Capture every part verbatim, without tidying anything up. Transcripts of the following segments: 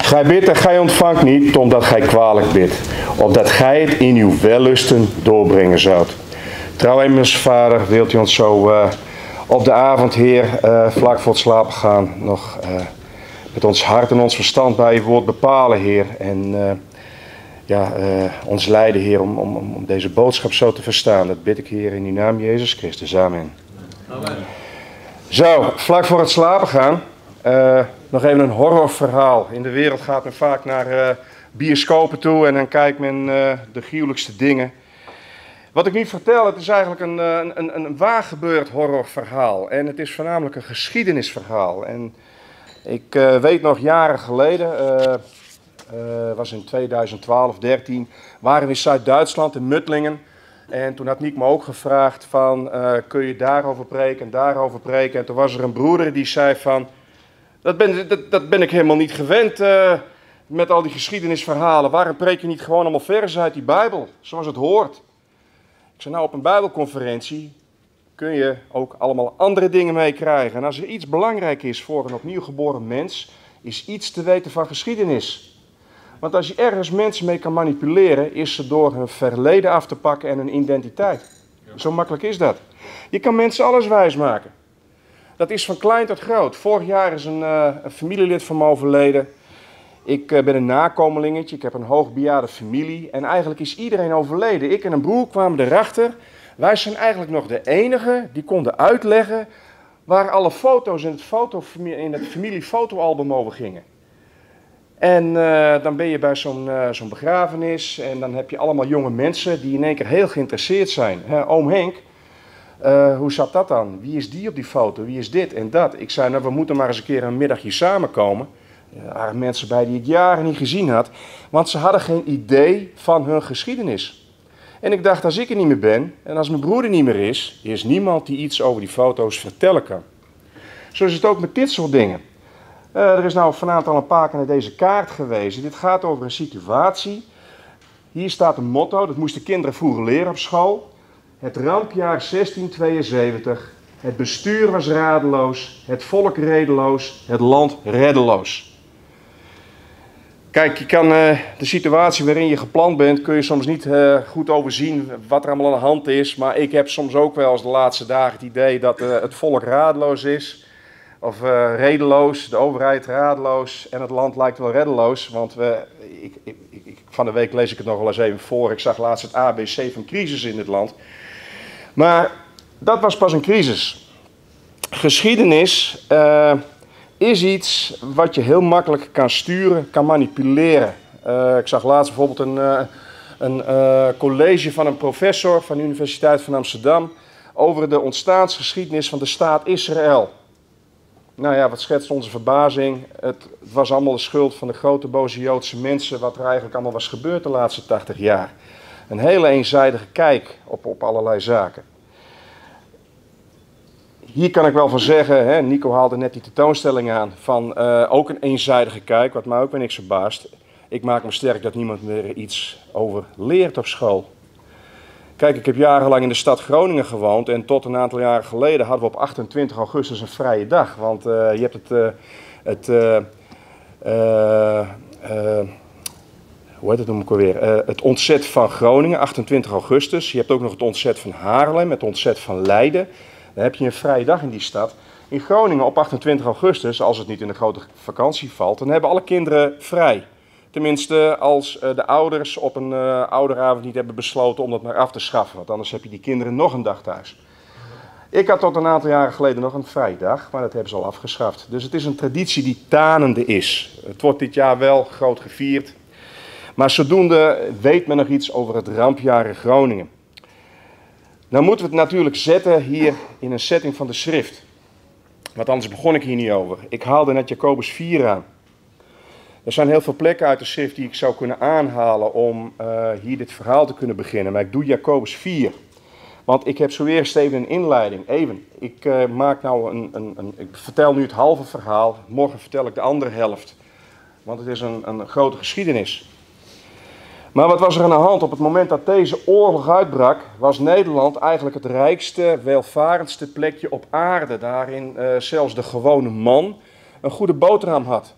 Gij bidt en gij ontvangt niet, omdat gij kwalijk bidt, opdat gij het in uw wellusten doorbrengen zoudt. Trouw hemelse Vader, wilt u ons zo uh, op de avond, Heer, uh, vlak voor het slapen gaan, nog uh, met ons hart en ons verstand bij uw woord bepalen, Heer. En uh, ja, uh, ons leiden, Heer, om, om, om deze boodschap zo te verstaan. Dat bid ik, Heer, in uw naam Jezus Christus. Amen. Amen. Zo, vlak voor het slapen gaan, uh, nog even een horrorverhaal. In de wereld gaat men vaak naar uh, bioscopen toe en dan kijkt men uh, de gruwelijkste dingen. Wat ik nu vertel, het is eigenlijk een, een, een, een waargebeurd horrorverhaal. En het is voornamelijk een geschiedenisverhaal. En ik uh, weet nog jaren geleden, uh, uh, was in tweeduizend twaalf, dertien, waren we in Zuid-Duitsland, in Muttlingen. En toen had Niek me ook gevraagd van, uh, kun je daarover preken en daarover preken. En toen was er een broeder die zei van, dat ben, dat, dat ben ik helemaal niet gewend uh, met al die geschiedenisverhalen. Waarom preek je niet gewoon allemaal versen uit die Bijbel, zoals het hoort? Ik zei, nou, op een Bijbelconferentie kun je ook allemaal andere dingen meekrijgen. En als er iets belangrijk is voor een opnieuw geboren mens, is iets te weten van geschiedenis. Want als je ergens mensen mee kan manipuleren, is ze door hun verleden af te pakken en hun identiteit. Zo makkelijk is dat. Je kan mensen alles wijsmaken. Dat is van klein tot groot. Vorig jaar is een, uh, een familielid van me overleden. Ik uh, ben een nakomelingetje, ik heb een hoogbejaarde familie. En eigenlijk is iedereen overleden. Ik en een broer kwamen erachter. Wij zijn eigenlijk nog de enigen die konden uitleggen waar alle foto's in het, foto, in het familiefotoalbum over gingen. En uh, dan ben je bij zo'n uh, zo'n begrafenis en dan heb je allemaal jonge mensen die in één keer heel geïnteresseerd zijn. He, oom Henk, uh, hoe zat dat dan? Wie is die op die foto? Wie is dit en dat? Ik zei, nou, we moeten maar eens een keer een middagje samenkomen. Er waren mensen bij die ik jaren niet gezien had, want ze hadden geen idee van hun geschiedenis. En ik dacht, als ik er niet meer ben en als mijn broer er niet meer is, is niemand die iets over die foto's vertellen kan. Zo is het ook met dit soort dingen. Uh, er is nou vanavond al een paar keer naar deze kaart gewezen. Dit gaat over een situatie. Hier staat een motto, dat moesten kinderen vroeger leren op school. Het rampjaar zestienhonderdtweeënzeventig. Het bestuur was radeloos, het volk redeloos, het land reddeloos. Kijk, je kan uh, de situatie waarin je geplant bent, kun je soms niet uh, goed overzien wat er allemaal aan de hand is. Maar ik heb soms ook wel eens de laatste dagen het idee dat uh, het volk radeloos is. Of uh, redeloos, de overheid radeloos en het land lijkt wel reddeloos. Want we, ik, ik, ik, van de week lees ik het nog wel eens even voor. Ik zag laatst het A B C van crisis in dit land. Maar dat was pas een crisis. Geschiedenis uh, is iets wat je heel makkelijk kan sturen, kan manipuleren. Uh, ik zag laatst bijvoorbeeld een, uh, een uh, college van een professor van de Universiteit van Amsterdam over de ontstaansgeschiedenis van de staat Israël. Nou ja, wat schetst onze verbazing? Het, het was allemaal de schuld van de grote boze Joodse mensen, wat er eigenlijk allemaal was gebeurd de laatste tachtig jaar. Een hele eenzijdige kijk op, op allerlei zaken. Hier kan ik wel van zeggen, hè, Nico haalde net die tentoonstelling aan, van uh, ook een eenzijdige kijk, wat mij ook weer niks verbaast. Ik maak me sterk dat niemand meer iets over leert op school. Kijk, ik heb jarenlang in de stad Groningen gewoond en tot een aantal jaren geleden hadden we op achtentwintig augustus een vrije dag. Want uh, je hebt het, uh, het uh, uh, uh, hoe heet het noem ik alweer, uh, het ontzet van Groningen, achtentwintig augustus. Je hebt ook nog het ontzet van Haarlem, het ontzet van Leiden. Dan heb je een vrije dag in die stad. In Groningen op achtentwintig augustus, als het niet in de grote vakantie valt, dan hebben alle kinderen vrij. Tenminste, als uh, de ouders op een uh, ouderavond niet hebben besloten om dat maar af te schaffen. Want anders heb je die kinderen nog een dag thuis. Ik had tot een aantal jaren geleden nog een vrije dag, maar dat hebben ze al afgeschaft. Dus het is een traditie die tanende is. Het wordt dit jaar wel groot gevierd. Maar zodoende weet men nog iets over het rampjaar in Groningen. Nou moeten we het natuurlijk zetten hier in een setting van de schrift. Want anders begon ik hier niet over. Ik haalde net Jacobus vier aan. Er zijn heel veel plekken uit de schrift die ik zou kunnen aanhalen om uh, hier dit verhaal te kunnen beginnen. Maar ik doe Jacobus vier. Want ik heb zo eerst even een inleiding. Even, ik uh, maak nou een, een, een, ik vertel nu het halve verhaal. Morgen vertel ik de andere helft. Want het is een, een grote geschiedenis. Maar wat was er aan de hand? Op het moment dat deze oorlog uitbrak, was Nederland eigenlijk het rijkste, welvarendste plekje op aarde. Daarin uh, zelfs de gewone man een goede boterham had.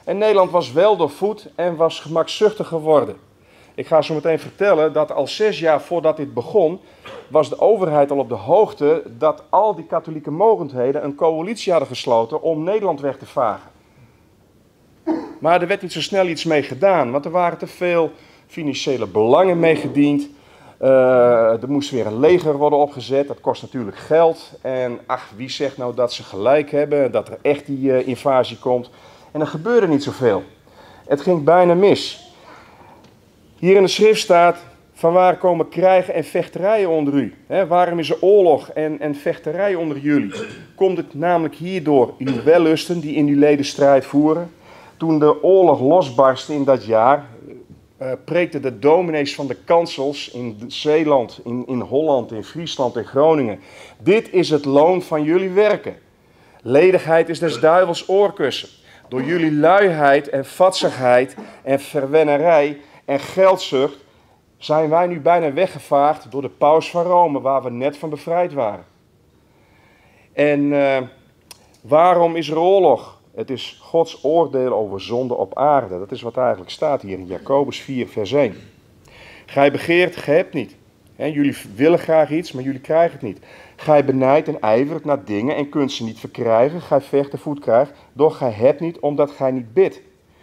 En Nederland was wel doorvoed en was gemakzuchtig geworden. Ik ga zo meteen vertellen dat al zes jaar voordat dit begon, was de overheid al op de hoogte dat al die katholieke mogendheden een coalitie hadden gesloten om Nederland weg te vagen. Maar er werd niet zo snel iets mee gedaan, want er waren te veel financiële belangen mee gediend. Uh, er moest weer een leger worden opgezet, dat kost natuurlijk geld. En ach, wie zegt nou dat ze gelijk hebben, dat er echt die uh, invasie komt. En er gebeurde niet zoveel. Het ging bijna mis. Hier in de schrift staat, van waar komen krijgen en vechterijen onder u? He, waarom is er oorlog en, en vechterij onder jullie? Komt het namelijk hierdoor uw wellusten die in uw leden strijd voeren? Toen de oorlog losbarstte in dat jaar, uh, preekten de dominees van de kansels in Zeeland, in, in Holland, in Friesland en Groningen. Dit is het loon van jullie werken. Ledigheid is des duivels oorkussen. Door jullie luiheid en vatsigheid en verwennerij en geldzucht zijn wij nu bijna weggevaagd door de paus van Rome, waar we net van bevrijd waren. En uh, waarom is er oorlog? Het is Gods oordeel over zonde op aarde. Dat is wat eigenlijk staat hier in Jacobus vier vers één. Gij begeert, gij hebt niet. He, jullie willen graag iets, maar jullie krijgen het niet. Gij benijdt en ijvert naar dingen en kunt ze niet verkrijgen. Gij vecht en voet krijgt, doch gij hebt niet, omdat gij niet bidt.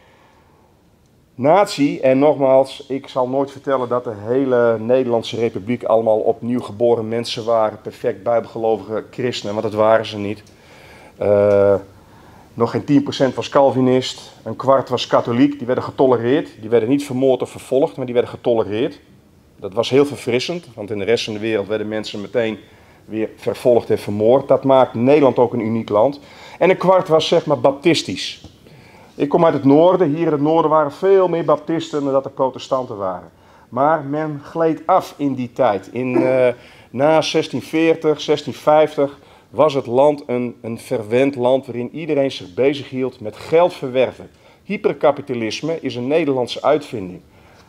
Natie, en nogmaals, ik zal nooit vertellen dat de hele Nederlandse Republiek allemaal opnieuw geboren mensen waren, perfect bijbelgelovige christenen, want dat waren ze niet. Uh, nog geen tien procent was Calvinist, een kwart was katholiek, die werden getolereerd. Die werden niet vermoord of vervolgd, maar die werden getolereerd. Dat was heel verfrissend, want in de rest van de wereld werden mensen meteen weer vervolgd en vermoord. Dat maakt Nederland ook een uniek land. En een kwart was zeg maar baptistisch. Ik kom uit het noorden. Hier in het noorden waren veel meer baptisten dan dat er protestanten waren. Maar men gleed af in die tijd. In, uh, na zestien veertig, zestien vijftig was het land een, een verwend land waarin iedereen zich bezighield met geld verwerven. Hyperkapitalisme is een Nederlandse uitvinding.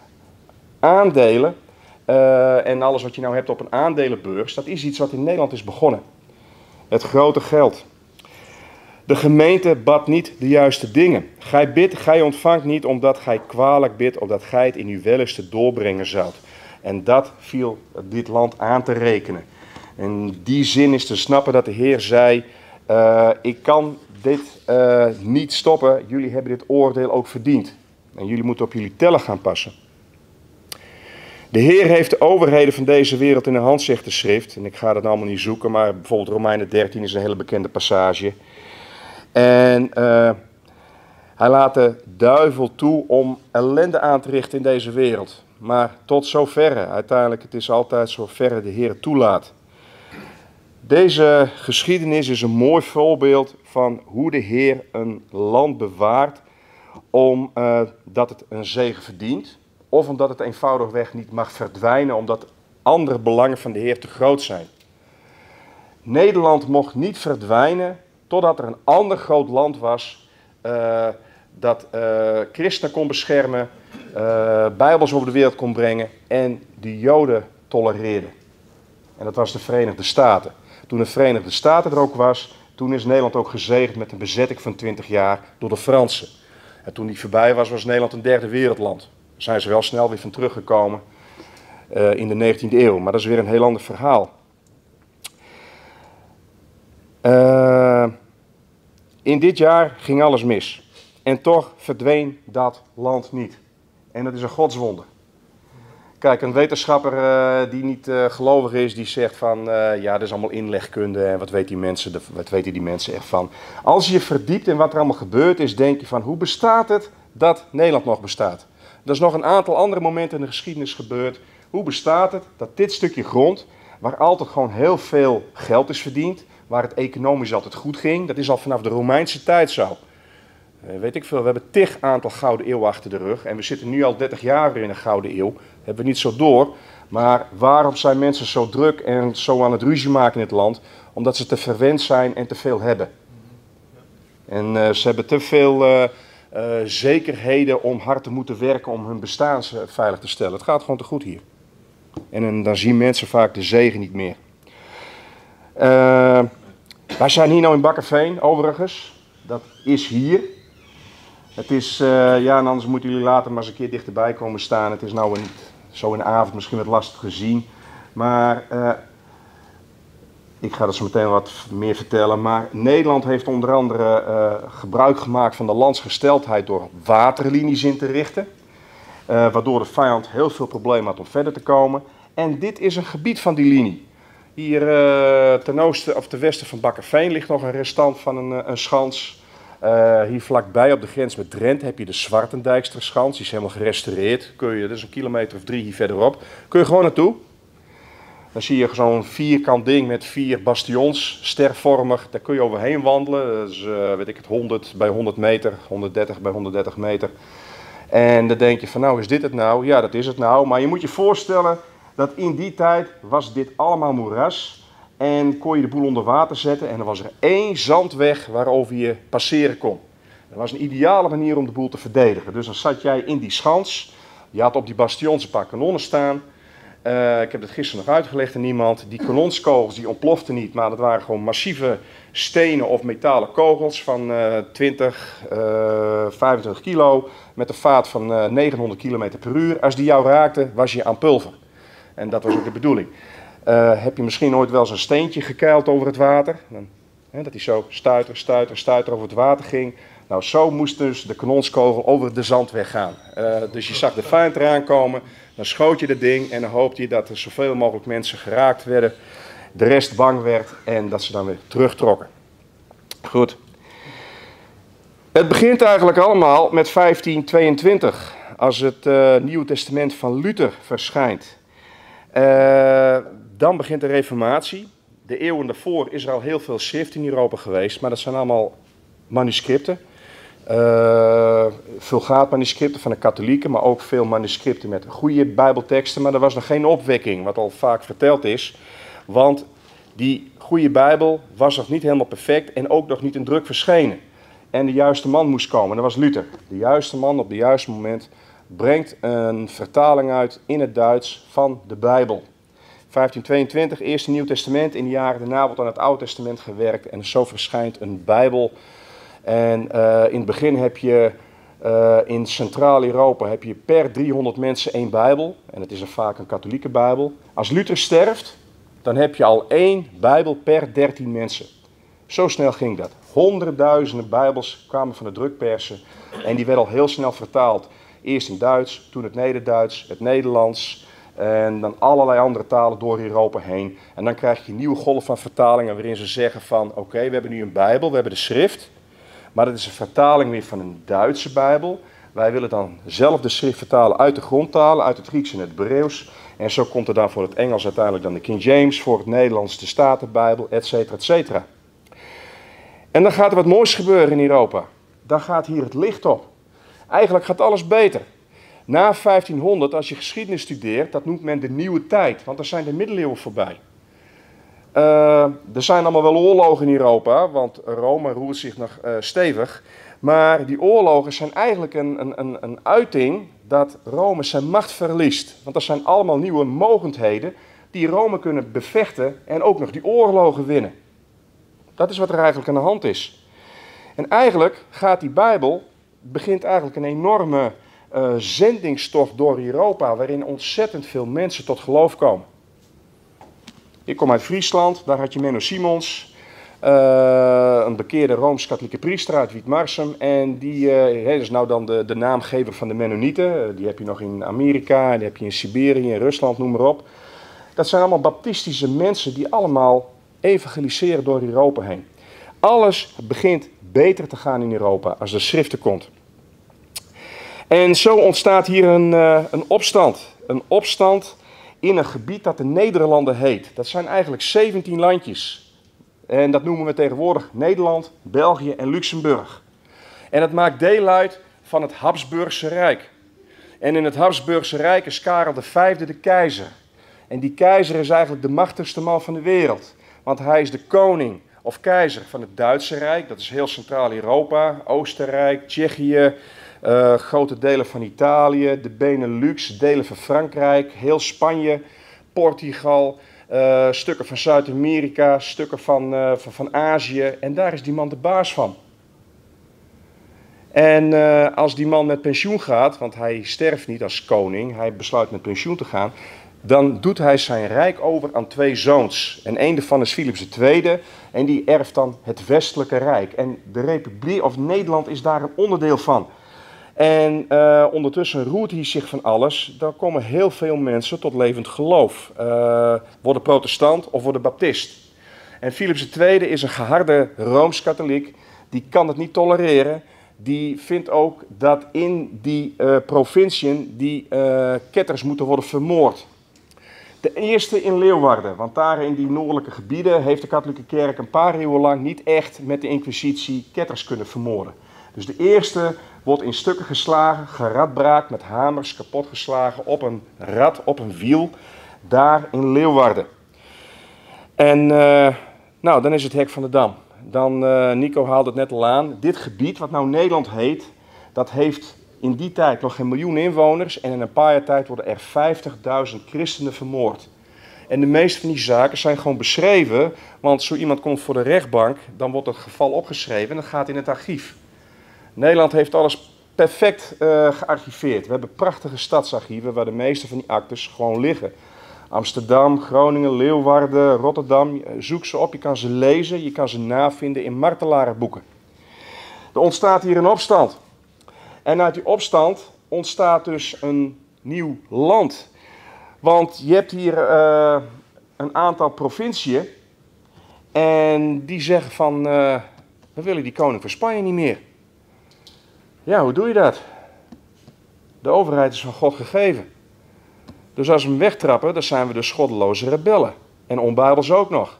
Aandelen uh, en alles wat je nou hebt op een aandelenbeurs, dat is iets wat in Nederland is begonnen. Het grote geld. De gemeente bad niet de juiste dingen. Gij bidt, gij ontvangt niet, omdat gij kwalijk bidt, opdat gij het in uw wellusten doorbrengen zoudt. En dat viel dit land aan te rekenen. In die zin is te snappen dat de Heer zei, uh, ik kan dit uh, niet stoppen, jullie hebben dit oordeel ook verdiend. En jullie moeten op jullie tellen gaan passen. De Heer heeft de overheden van deze wereld in de hand, zegt de schrift. En ik ga dat allemaal niet zoeken, maar bijvoorbeeld Romeinen dertien is een hele bekende passage. En uh, hij laat de duivel toe om ellende aan te richten in deze wereld. Maar tot zoverre, uiteindelijk het is altijd zoverre de Heer toelaat. Deze geschiedenis is een mooi voorbeeld van hoe de Heer een land bewaart omdat uh, het een zegen verdient. Of omdat het eenvoudigweg niet mag verdwijnen omdat andere belangen van de Heer te groot zijn. Nederland mocht niet verdwijnen totdat er een ander groot land was uh, dat uh, christenen kon beschermen, uh, bijbels over de wereld kon brengen en de Joden tolereerde. En dat was de Verenigde Staten. Toen de Verenigde Staten er ook was, toen is Nederland ook gezegend met een bezetting van twintig jaar door de Fransen. En toen die voorbij was, was Nederland een derde wereldland. Daar zijn ze wel snel weer van teruggekomen uh, in de negentiende eeuw. Maar dat is weer een heel ander verhaal. Uh, in dit jaar ging alles mis. En toch verdween dat land niet. En dat is een godswonder. Kijk, een wetenschapper uh, die niet uh, gelovig is, die zegt van, uh, ja, dat is allemaal inlegkunde en wat, weet die mensen, wat weten die mensen echt van. Als je je verdiept in wat er allemaal gebeurd is, denk je van, hoe bestaat het dat Nederland nog bestaat? Er is nog een aantal andere momenten in de geschiedenis gebeurd. Hoe bestaat het dat dit stukje grond, waar altijd gewoon heel veel geld is verdiend, waar het economisch altijd goed ging, dat is al vanaf de Romeinse tijd zo. Uh, weet ik veel, we hebben tig aantal gouden eeuwen achter de rug en we zitten nu al dertig jaar weer in een gouden eeuw. Hebben we niet zo door, maar waarom zijn mensen zo druk en zo aan het ruzie maken in het land? Omdat ze te verwend zijn en te veel hebben. En uh, ze hebben te veel uh, uh, zekerheden om hard te moeten werken om hun bestaan veilig te stellen. Het gaat gewoon te goed hier. En uh, dan zien mensen vaak de zegen niet meer. Uh, wij zijn hier nou in Bakkerveen, overigens. Dat is hier. Het is, uh, ja, en anders moeten jullie later maar eens een keer dichterbij komen staan. Het is nou een, zo in de avond misschien wat lastig gezien. Maar uh, ik ga er zo meteen wat meer vertellen. Maar Nederland heeft onder andere uh, gebruik gemaakt van de landsgesteldheid door waterlinies in te richten. Uh, waardoor de vijand heel veel problemen had om verder te komen. En dit is een gebied van die linie. Hier uh, ten oosten of ten westen van Bakkerveen ligt nog een restant van een, een schans. Uh, hier vlakbij op de grens met Drenthe heb je de Zwartendijksterschans. Die is helemaal gerestaureerd. Kun je, dat is een kilometer of drie hier verderop. Kun je gewoon naartoe. Dan zie je zo'n vierkant ding met vier bastions, stervormig. Daar kun je overheen wandelen. Dat is uh, weet ik het, honderd bij honderd meter, honderddertig bij honderddertig meter. En dan denk je van nou, is dit het nou? Ja, dat is het nou. Maar je moet je voorstellen dat in die tijd was dit allemaal moeras. En kon je de boel onder water zetten en er was er één zandweg waarover je passeren kon. Dat was een ideale manier om de boel te verdedigen. Dus dan zat jij in die schans. Je had op die bastions een paar kanonnen staan. Uh, ik heb het gisteren nog uitgelegd aan iemand. Die kanonskogels die ontploften niet, maar dat waren gewoon massieve stenen of metalen kogels van uh, twintig, uh, vijfentwintig kilo met een vaart van uh, negenhonderd kilometer per uur. Als die jou raakte, was je aan pulver. En dat was ook de bedoeling. Uh, heb je misschien ooit wel eens een steentje gekeild over het water? Dan, hè, dat hij zo stuiter, stuiter, stuiter over het water ging. Nou, zo moest dus de kanonskogel over de zandweg gaan. Uh, dus je zag de vijand eraan komen, dan schoot je dat ding en dan hoopte je dat er zoveel mogelijk mensen geraakt werden. De rest bang werd en dat ze dan weer terugtrokken. Goed. Het begint eigenlijk allemaal met vijftienhonderdtweeëntwintig, als het uh, Nieuwe Testament van Luther verschijnt. Uh, dan begint de Reformatie. De eeuwen daarvoor is er al heel veel schrift in Europa geweest, maar dat zijn allemaal manuscripten. Uh, Vulgaatmanuscripten van de katholieken, maar ook veel manuscripten met goede bijbelteksten. Maar er was nog geen opwekking, wat al vaak verteld is. Want die goede bijbel was nog niet helemaal perfect en ook nog niet in druk verschenen. En de juiste man moest komen, dat was Luther. De juiste man op het juiste moment brengt een vertaling uit in het Duits van de Bijbel. vijftienhonderdtweeëntwintig, eerste Nieuw Testament. In de jaren daarna wordt aan het Oude Testament gewerkt en zo verschijnt een Bijbel. En uh, in het begin heb je uh, in Centraal-Europa heb je per driehonderd mensen één Bijbel. En het is er vaak een katholieke Bijbel. Als Luther sterft, dan heb je al één Bijbel per dertien mensen. Zo snel ging dat. Honderdduizenden Bijbels kwamen van de drukpersen en die werden al heel snel vertaald. Eerst in Duits, toen het Nederduits, het Nederlands en dan allerlei andere talen door Europa heen. En dan krijg je een nieuwe golf van vertalingen waarin ze zeggen van oké, okay, we hebben nu een Bijbel, we hebben de schrift. Maar dat is een vertaling weer van een Duitse Bijbel. Wij willen dan zelf de schrift vertalen uit de grondtalen, uit het Grieks en het Hebreeuws. En zo komt er dan voor het Engels uiteindelijk dan de King James, voor het Nederlands de Statenbijbel, et cetera, et cetera. En dan gaat er wat moois gebeuren in Europa. Dan gaat hier het licht op. Eigenlijk gaat alles beter. Na vijftienhonderd, als je geschiedenis studeert, dat noemt men de nieuwe tijd. Want dan zijn de middeleeuwen voorbij. Uh, er zijn allemaal wel oorlogen in Europa, want Rome roert zich nog uh, stevig. Maar die oorlogen zijn eigenlijk een, een, een uiting dat Rome zijn macht verliest. Want dat zijn allemaal nieuwe mogendheden die Rome kunnen bevechten en ook nog die oorlogen winnen. Dat is wat er eigenlijk aan de hand is. En eigenlijk gaat die Bijbel, begint eigenlijk een enorme uh, zendingstocht door Europa, waarin ontzettend veel mensen tot geloof komen. Ik kom uit Friesland, daar had je Menno Simons, uh, een bekeerde Rooms-Katholieke priester uit Wiedmarsum. En die uh, is nou dan de, de naamgever van de Mennonieten. Uh, die heb je nog in Amerika, die heb je in Siberië, in Rusland, noem maar op. Dat zijn allemaal baptistische mensen die allemaal evangeliseren door Europa heen. Alles begint beter te gaan in Europa als de schriften komt. En zo ontstaat hier een, uh, een opstand. Een opstand in een gebied dat de Nederlanden heet. Dat zijn eigenlijk zeventien landjes. En dat noemen we tegenwoordig Nederland, België en Luxemburg. En dat maakt deel uit van het Habsburgse Rijk. En in het Habsburgse Rijk is Karel de Vijfde de keizer. En die keizer is eigenlijk de machtigste man van de wereld. Want hij is de koning of keizer van het Duitse Rijk. Dat is heel Centraal-Europa, Oostenrijk, Tsjechië, uh, grote delen van Italië, de Benelux, delen van Frankrijk, heel Spanje, Portugal, uh, stukken van Zuid-Amerika, stukken van, uh, van, van Azië. En daar is die man de baas van. En uh, als die man met pensioen gaat, want hij sterft niet als koning, hij besluit met pensioen te gaan, dan doet hij zijn rijk over aan twee zoons. En één daarvan is Philips de Tweede en die erft dan het westelijke rijk. En de Republiek of Nederland is daar een onderdeel van. En uh, ondertussen roert hij zich van alles. Dan komen heel veel mensen tot levend geloof. Uh, worden protestant of worden baptist. En Philips de Tweede is een geharde Rooms-katholiek. Die kan het niet tolereren. Die vindt ook dat in die uh, provinciën die uh, ketters moeten worden vermoord. De eerste in Leeuwarden, want daar in die noordelijke gebieden heeft de katholieke kerk een paar eeuwen lang niet echt met de inquisitie ketters kunnen vermoorden. Dus de eerste wordt in stukken geslagen, geradbraakt, met hamers kapotgeslagen op een rad, op een wiel, daar in Leeuwarden. En uh, nou, dan is het hek van de Dam. Dan, uh, Nico haalde het net al aan, dit gebied wat nou Nederland heet, dat heeft in die tijd nog geen miljoen inwoners en in een paar jaar tijd worden er vijftigduizend christenen vermoord. En de meeste van die zaken zijn gewoon beschreven, want zo iemand komt voor de rechtbank, dan wordt het geval opgeschreven en dat gaat in het archief. Nederland heeft alles perfect uh, gearchiveerd. We hebben prachtige stadsarchieven waar de meeste van die actes gewoon liggen. Amsterdam, Groningen, Leeuwarden, Rotterdam, zoek ze op, je kan ze lezen, je kan ze navinden in martelarenboeken. Er ontstaat hier een opstand. En uit die opstand ontstaat dus een nieuw land. Want je hebt hier uh, een aantal provinciën en die zeggen van, uh, we willen die koning van Spanje niet meer. Ja, hoe doe je dat? De overheid is van God gegeven. Dus als we hem wegtrappen, dan zijn we dus goddeloze rebellen. En onbijbels ook nog.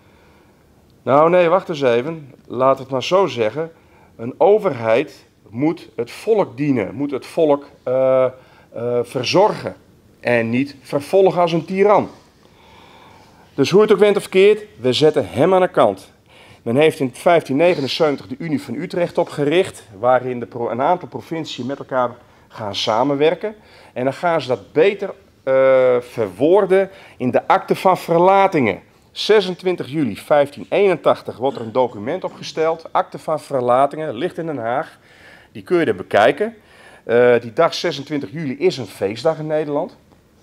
Nou nee, wacht eens even. Laat het maar zo zeggen. Een overheid moet het volk dienen. Moet het volk uh, uh, verzorgen. En niet vervolgen als een tiran. Dus hoe het ook went of keert, we zetten hem aan de kant. Men heeft in vijftien negenenzeventig de Unie van Utrecht opgericht, waarin de pro- een aantal provinciën met elkaar gaan samenwerken. En dan gaan ze dat beter uh, verwoorden in de akte van verlatingen. zesentwintig juli vijftien eenentachtig wordt er een document opgesteld, akte van verlatingen, ligt in Den Haag. Die kun je er bekijken. Uh, die dag zesentwintig juli is een feestdag in Nederland.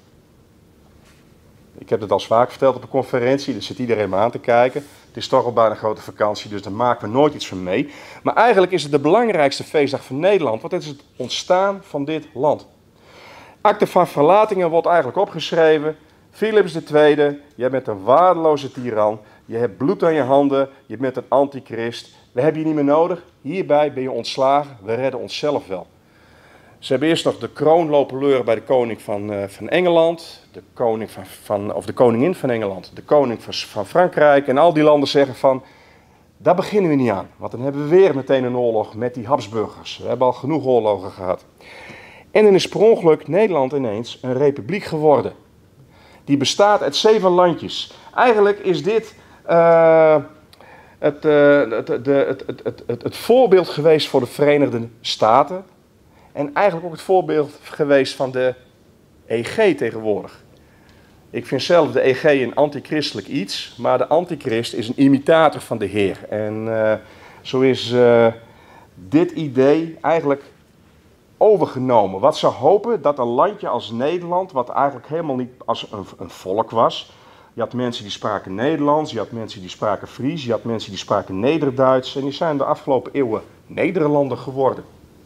Ik heb het al vaak verteld op een conferentie, daar zit iedereen maar aan te kijken. Het is toch al bijna een grote vakantie, dus daar maken we nooit iets van mee. Maar eigenlijk is het de belangrijkste feestdag van Nederland, want het is het ontstaan van dit land. Akte van verlatingen wordt eigenlijk opgeschreven. Philips de Tweede, jij bent een waardeloze tiran. Je hebt bloed aan je handen, je bent een antichrist. We hebben je niet meer nodig. Hierbij ben je ontslagen, we redden onszelf wel. Ze hebben eerst nog de kroon lopen leuren bij de koning van, uh, van Engeland, de, koning van, van, of de koningin van Engeland, de koning van, van Frankrijk. En al die landen zeggen van, daar beginnen we niet aan. Want dan hebben we weer meteen een oorlog met die Habsburgers. We hebben al genoeg oorlogen gehad. En dan is per ongeluk Nederland ineens een republiek geworden. Die bestaat uit zeven landjes. Eigenlijk is dit uh, het, uh, het, het, het, het, het, het, het voorbeeld geweest voor de Verenigde Staten. En eigenlijk ook het voorbeeld geweest van de E G tegenwoordig. Ik vind zelf de E G een antichristelijk iets, maar de antichrist is een imitator van de Heer. En uh, zo is uh, dit idee eigenlijk overgenomen. Wat ze hopen dat een landje als Nederland, wat eigenlijk helemaal niet als een, een volk was. Je had mensen die spraken Nederlands, je had mensen die spraken Fries, je had mensen die spraken Nederduits. En die zijn de afgelopen eeuwen Nederlander geworden.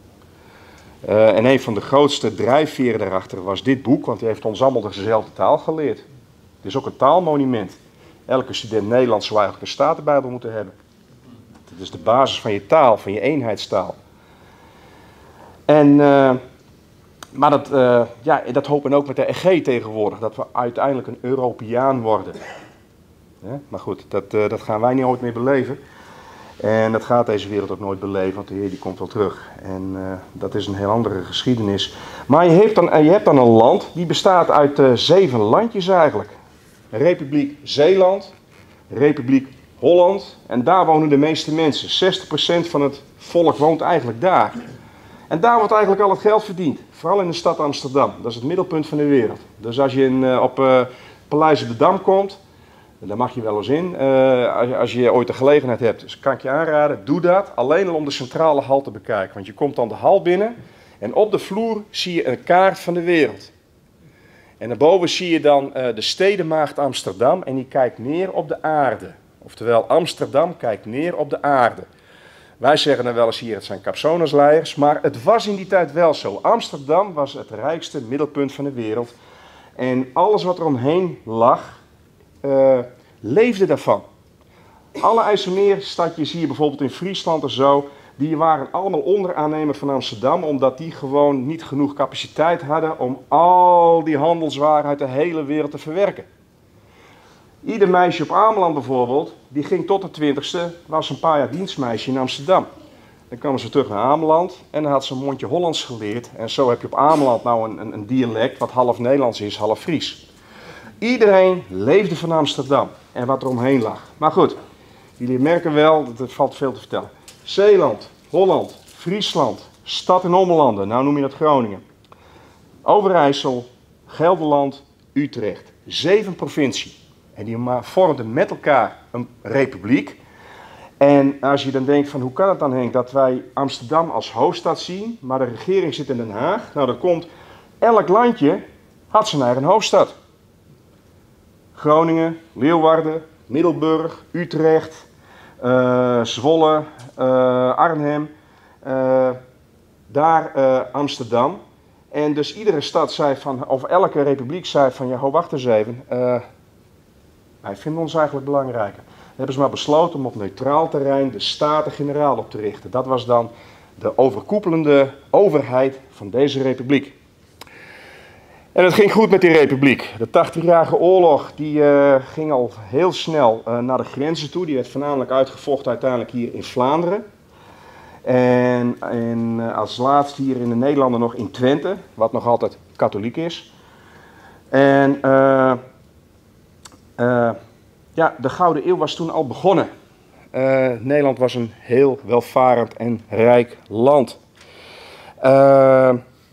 Uh, en een van de grootste drijfveren daarachter was dit boek, want die heeft ons allemaal dezelfde taal geleerd. Het is ook een taalmonument. Elke student Nederlands zou eigenlijk een Statenbijbel moeten hebben. Het is de basis van je taal, van je eenheidstaal. En, uh, maar dat, uh, ja, dat hopen we ook met de E G tegenwoordig, dat we uiteindelijk een Europeaan worden. Ja, maar goed, dat, uh, dat gaan wij niet ooit meer beleven. En dat gaat deze wereld ook nooit beleven, want de Heer die komt wel terug. En uh, dat is een heel andere geschiedenis. Maar je hebt dan, je hebt dan een land, die bestaat uit uh, zeven landjes eigenlijk. Republiek Zeeland, Republiek Holland. En daar wonen de meeste mensen. zestig procent van het volk woont eigenlijk daar. En daar wordt eigenlijk al het geld verdiend. Vooral in de stad Amsterdam. Dat is het middelpunt van de wereld. Dus als je in, uh, op uh, Paleis op de Dam komt, Daar mag je wel eens in. Uh, als, je, als je ooit de gelegenheid hebt, dus kan ik je aanraden, doe dat. Alleen al om de centrale hal te bekijken. Want je komt dan de hal binnen en op de vloer zie je een kaart van de wereld. En daarboven zie je dan uh, de stedenmaagd Amsterdam en die kijkt neer op de aarde. Oftewel, Amsterdam kijkt neer op de aarde. Wij zeggen dan wel eens hier, het zijn Capsonesleiers, maar het was in die tijd wel zo. Amsterdam was het rijkste middelpunt van de wereld. En alles wat er omheen lag, uh, leefde daarvan. Alle IJsselmeerstadjes hier, bijvoorbeeld in Friesland en zo, die waren allemaal onderaannemer van Amsterdam, omdat die gewoon niet genoeg capaciteit hadden om al die handelswaren uit de hele wereld te verwerken. Ieder meisje op Ameland bijvoorbeeld, die ging tot de twintigste, was een paar jaar dienstmeisje in Amsterdam. Dan kwamen ze terug naar Ameland en dan had ze een mondje Hollands geleerd. En zo heb je op Ameland nou een, een, een dialect wat half Nederlands is, half Fries. Iedereen leefde van Amsterdam en wat er omheen lag. Maar goed, jullie merken wel, dat het valt veel te vertellen. Zeeland, Holland, Friesland, Stad- en Ommelanden, nou noem je dat Groningen. Overijssel, Gelderland, Utrecht. Zeven provincies. En die vormden met elkaar een republiek. En als je dan denkt van hoe kan het dan, Henk, dat wij Amsterdam als hoofdstad zien, maar de regering zit in Den Haag. Nou, dan komt elk landje had zijn eigen hoofdstad. Groningen, Leeuwarden, Middelburg, Utrecht, uh, Zwolle, uh, Arnhem, uh, daar uh, Amsterdam. En dus iedere stad zei van, of elke republiek zei van, ja, ho, wacht eens even, uh, wij vinden ons eigenlijk belangrijker. Dan hebben ze maar besloten om op neutraal terrein de Staten-Generaal op te richten. Dat was dan de overkoepelende overheid van deze republiek. En het ging goed met die republiek. De tachtigjarige oorlog die, uh, ging al heel snel uh, naar de grenzen toe. Die werd voornamelijk uitgevochten uiteindelijk hier in Vlaanderen. En, en uh, als laatste hier in de Nederlanden nog in Twente, wat nog altijd katholiek is. En uh, uh, ja, de Gouden Eeuw was toen al begonnen. Uh, Nederland was een heel welvarend en rijk land. Uh,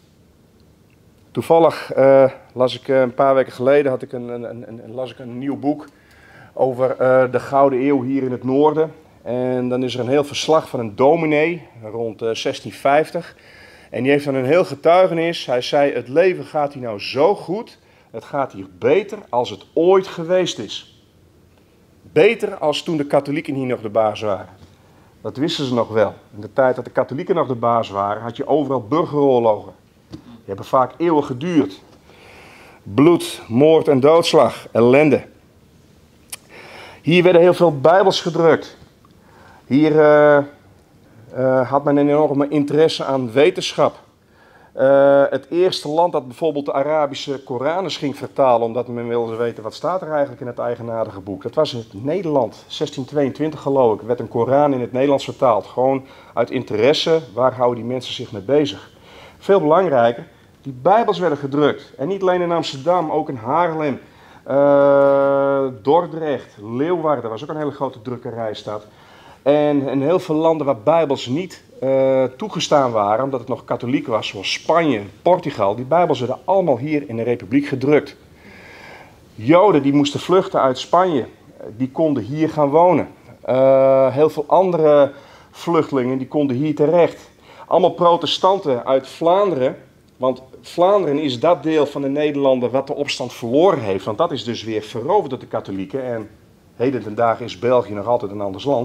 Toevallig uh, las ik uh, een paar weken geleden had ik een, een, een, las ik een nieuw boek over uh, de Gouden Eeuw hier in het noorden. En dan is er een heel verslag van een dominee rond uh, zestien vijftig. En die heeft dan een heel getuigenis. Hij zei, het leven gaat hier nou zo goed, het gaat hier beter als het ooit geweest is. Beter als toen de katholieken hier nog de baas waren. Dat wisten ze nog wel. In de tijd dat de katholieken nog de baas waren, had je overal burgeroorlogen. Die hebben vaak eeuwen geduurd. Bloed, moord en doodslag, ellende. Hier werden heel veel bijbels gedrukt. Hier uh, uh, had men een enorme interesse aan wetenschap. Uh, het eerste land dat bijvoorbeeld de Arabische Koranes ging vertalen, omdat men wilde weten wat staat er eigenlijk in het eigenaardige boek. Dat was in Nederland, zestien tweeëntwintig geloof ik, werd een Koran in het Nederlands vertaald. Gewoon uit interesse, waar houden die mensen zich mee bezig. Veel belangrijker, die bijbels werden gedrukt. En niet alleen in Amsterdam, ook in Haarlem, uh, Dordrecht, Leeuwarden, was ook een hele grote drukkerijstad. En in heel veel landen waar bijbels niet uh, toegestaan waren, omdat het nog katholiek was, zoals Spanje, Portugal, die bijbels werden allemaal hier in de republiek gedrukt. Joden die moesten vluchten uit Spanje, die konden hier gaan wonen. Uh, heel veel andere vluchtelingen die konden hier terecht. Allemaal protestanten uit Vlaanderen, want Vlaanderen is dat deel van de Nederlanden wat de opstand verloren heeft. Want dat is dus weer veroverd door de katholieken en heden ten dagen is België nog altijd een anders land.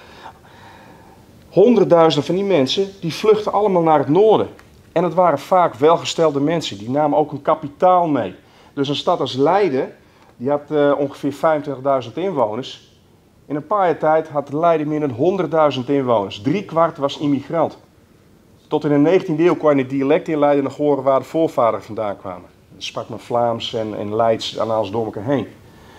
Honderdduizenden van die mensen die vluchten allemaal naar het noorden. En het waren vaak welgestelde mensen, die namen ook een kapitaal mee. Dus een stad als Leiden, die had uh, ongeveer vijfentwintigduizend inwoners. In een paar jaar tijd had Leiden meer dan honderdduizend inwoners. Drie kwart was immigrant. Tot in de negentiende eeuw kwam het dialect in Leiden nog horen waar de voorvaderen vandaan kwamen. Dan sprak men Vlaams en, en Leids en alles door elkaar heen.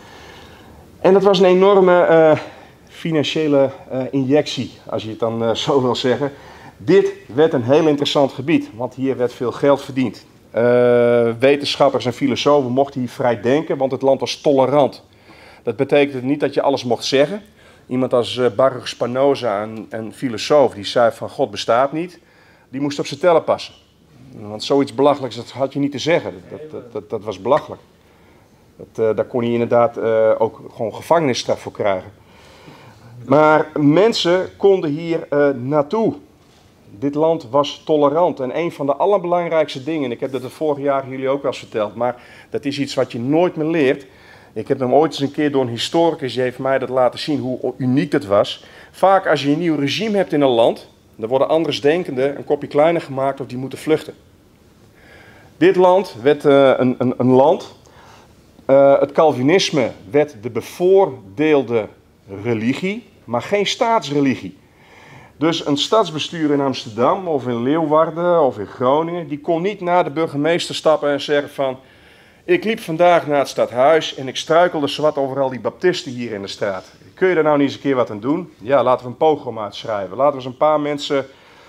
En dat was een enorme uh, financiële uh, injectie, als je het dan uh, zo wil zeggen. Dit werd een heel interessant gebied, want hier werd veel geld verdiend. Uh, wetenschappers en filosofen mochten hier vrij denken, want het land was tolerant. Dat betekende niet dat je alles mocht zeggen. Iemand als uh, Baruch Spinoza, een, een filosoof, die zei van God bestaat niet, die moest op zijn tellen passen. Want zoiets belachelijks, dat had je niet te zeggen. Dat, dat, dat, dat was belachelijk. Dat, uh, daar kon hij inderdaad uh, ook gewoon gevangenisstraf voor krijgen. Maar mensen konden hier uh, naartoe. Dit land was tolerant en een van de allerbelangrijkste dingen, ik heb dat het vorig jaar jullie ook al eens verteld, maar dat is iets wat je nooit meer leert. Ik heb hem ooit eens een keer door een historicus, die heeft mij dat laten zien hoe uniek dat was. Vaak als je een nieuw regime hebt in een land, dan worden andersdenkenden een kopje kleiner gemaakt of die moeten vluchten. Dit land werd uh, een, een, een land, uh, het Calvinisme werd de bevoordeelde religie, maar geen staatsreligie. Dus een stadsbestuur in Amsterdam of in Leeuwarden of in Groningen, die kon niet naar de burgemeester stappen en zeggen van, ik liep vandaag naar het stadhuis en ik struikelde zowat over al die baptisten hier in de straat. Kun je daar nou niet eens een keer wat aan doen? Ja, laten we een pogrom uitschrijven. Laten we eens een paar mensen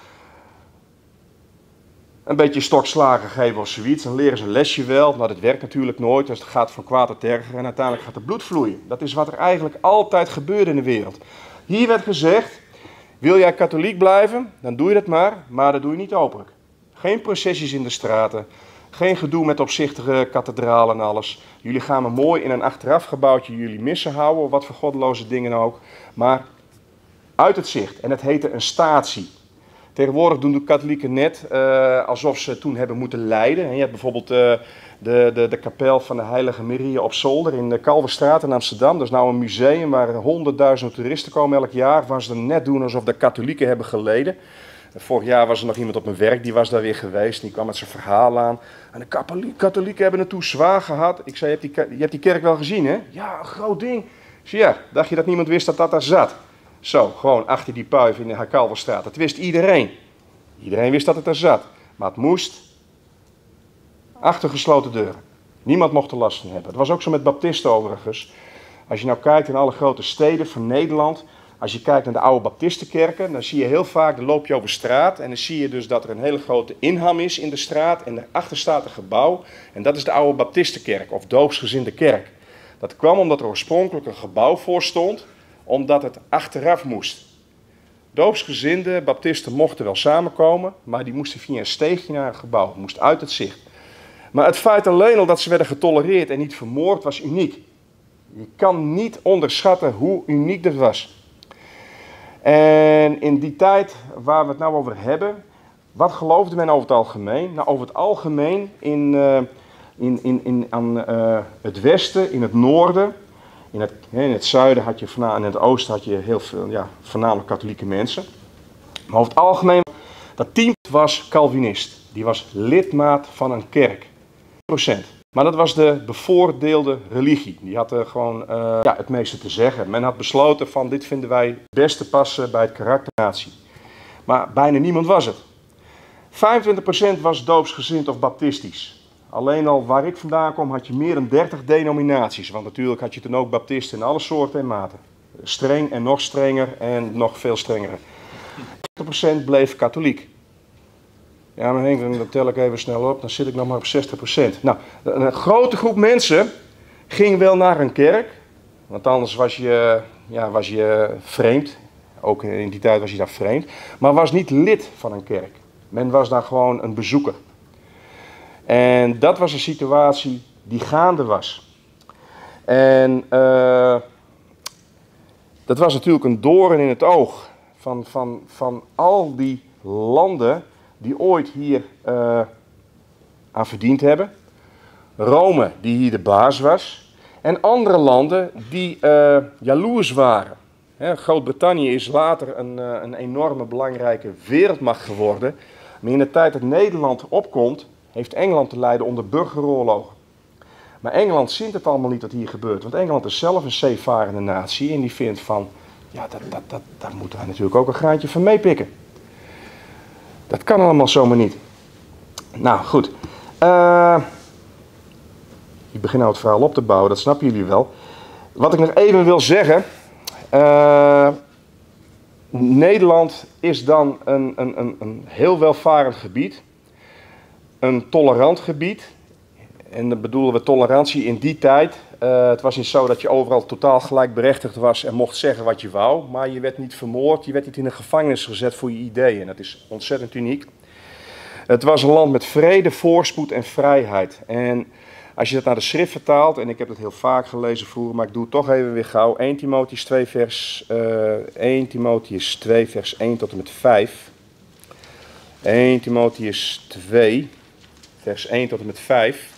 een beetje stokslagen geven of zoiets. Dan leren ze een lesje wel. Nou, dat werkt natuurlijk nooit, dus het gaat van kwaad tot erger en uiteindelijk gaat er bloed vloeien. Dat is wat er eigenlijk altijd gebeurt in de wereld. Hier werd gezegd, wil jij katholiek blijven, dan doe je dat maar, maar dat doe je niet openlijk. Geen processies in de straten, geen gedoe met opzichtige kathedralen en alles. Jullie gaan maar mooi in een achterafgebouwtje jullie missen houden, of wat voor goddeloze dingen ook, maar uit het zicht. En het heette een statie. Tegenwoordig doen de katholieken net uh, alsof ze toen hebben moeten lijden. En je hebt bijvoorbeeld uh, de, de, de kapel van de Heilige Maria op zolder in de Kalverstraat in Amsterdam. Dat is nou een museum waar honderdduizenden toeristen komen elk jaar, waar ze er net doen alsof de katholieken hebben geleden. Vorig jaar was er nog iemand op mijn werk, die was daar weer geweest, die kwam met zijn verhaal aan. En de katholieken hebben het toen zwaar gehad. Ik zei, je hebt, die, je hebt die kerk wel gezien, hè? Ja, een groot ding. Ik zei, ja, dacht je dat niemand wist dat dat daar zat? Zo, gewoon achter die puif in de Kalverstraat. Dat wist iedereen. Iedereen wist dat het daar zat. Maar het moest achter gesloten deuren. Niemand mocht er last van hebben. Het was ook zo met baptisten overigens. Als je nou kijkt in alle grote steden van Nederland, als je kijkt naar de oude baptistenkerken, dan zie je heel vaak, dan loop je over straat en dan zie je dus dat er een hele grote inham is in de straat en daarachter staat een gebouw. En dat is de oude baptistenkerk of doopsgezinde kerk. Dat kwam omdat er oorspronkelijk een gebouw voor stond, omdat het achteraf moest. Doopsgezinde baptisten mochten wel samenkomen, maar die moesten via een steegje naar het gebouw. Het moest uit het zicht. Maar het feit alleen al dat ze werden getolereerd en niet vermoord was uniek. Je kan niet onderschatten hoe uniek dat was. En in die tijd waar we het nou over hebben, wat geloofde men over het algemeen? Nou, over het algemeen in, uh, in, in, in, aan uh, het westen, in het noorden, in het, in het zuiden had je, en in het oosten had je heel veel, ja, voornamelijk katholieke mensen. Maar over het algemeen, dat team was Calvinist. Die was lidmaat van een kerk. tien procent. Maar dat was de bevoordeelde religie. Die had er gewoon uh, ja, het meeste te zeggen. Men had besloten van dit vinden wij het beste passen bij het karakter natie. Maar bijna niemand was het. vijfentwintig procent was doopsgezind of baptistisch. Alleen al waar ik vandaan kom had je meer dan dertig denominaties. Want natuurlijk had je toen ook baptisten in alle soorten en maten. Streng en nog strenger en nog veel strenger. dertig procent bleef katholiek. Ja, maar Henk, dan tel ik even snel op, dan zit ik nog maar op zestig procent. Nou, een grote groep mensen ging wel naar een kerk, want anders was je, ja, was je vreemd. Ook in die tijd was je daar vreemd. Maar was niet lid van een kerk. Men was daar gewoon een bezoeker. En dat was een situatie die gaande was. En uh, dat was natuurlijk een doorn in het oog van, van, van al die landen die ooit hier uh, aan verdiend hebben. Rome, die hier de baas was. En andere landen die uh, jaloers waren. Groot-Brittannië is later een, uh, een enorme belangrijke wereldmacht geworden. Maar in de tijd dat Nederland opkomt, heeft Engeland te lijden onder burgeroorlogen. Maar Engeland ziet het allemaal niet wat hier gebeurt. Want Engeland is zelf een zeevarende natie. En die vindt van, ja, dat, dat, dat, daar moeten wij natuurlijk ook een graantje van meepikken. Dat kan allemaal zomaar niet. Nou, goed. Uh, ik begin nou het verhaal op te bouwen, dat snappen jullie wel. Wat ik nog even wil zeggen. Uh, Nederland is dan een, een, een, een heel welvarend gebied. Een tolerant gebied. En dan bedoelen we tolerantie in die tijd. Uh, het was niet zo dat je overal totaal gelijkberechtigd was en mocht zeggen wat je wou. Maar je werd niet vermoord, je werd niet in een gevangenis gezet voor je ideeën. Dat is ontzettend uniek. Het was een land met vrede, voorspoed en vrijheid. En Als je dat naar de schrift vertaalt, en ik heb het heel vaak gelezen vroeger, maar ik doe het toch even weer gauw. Eerste Timotheüs twee vers, uh, Eerste Timotheüs twee vers één tot en met vijf. Eerste Timotheüs twee vers één tot en met vijf.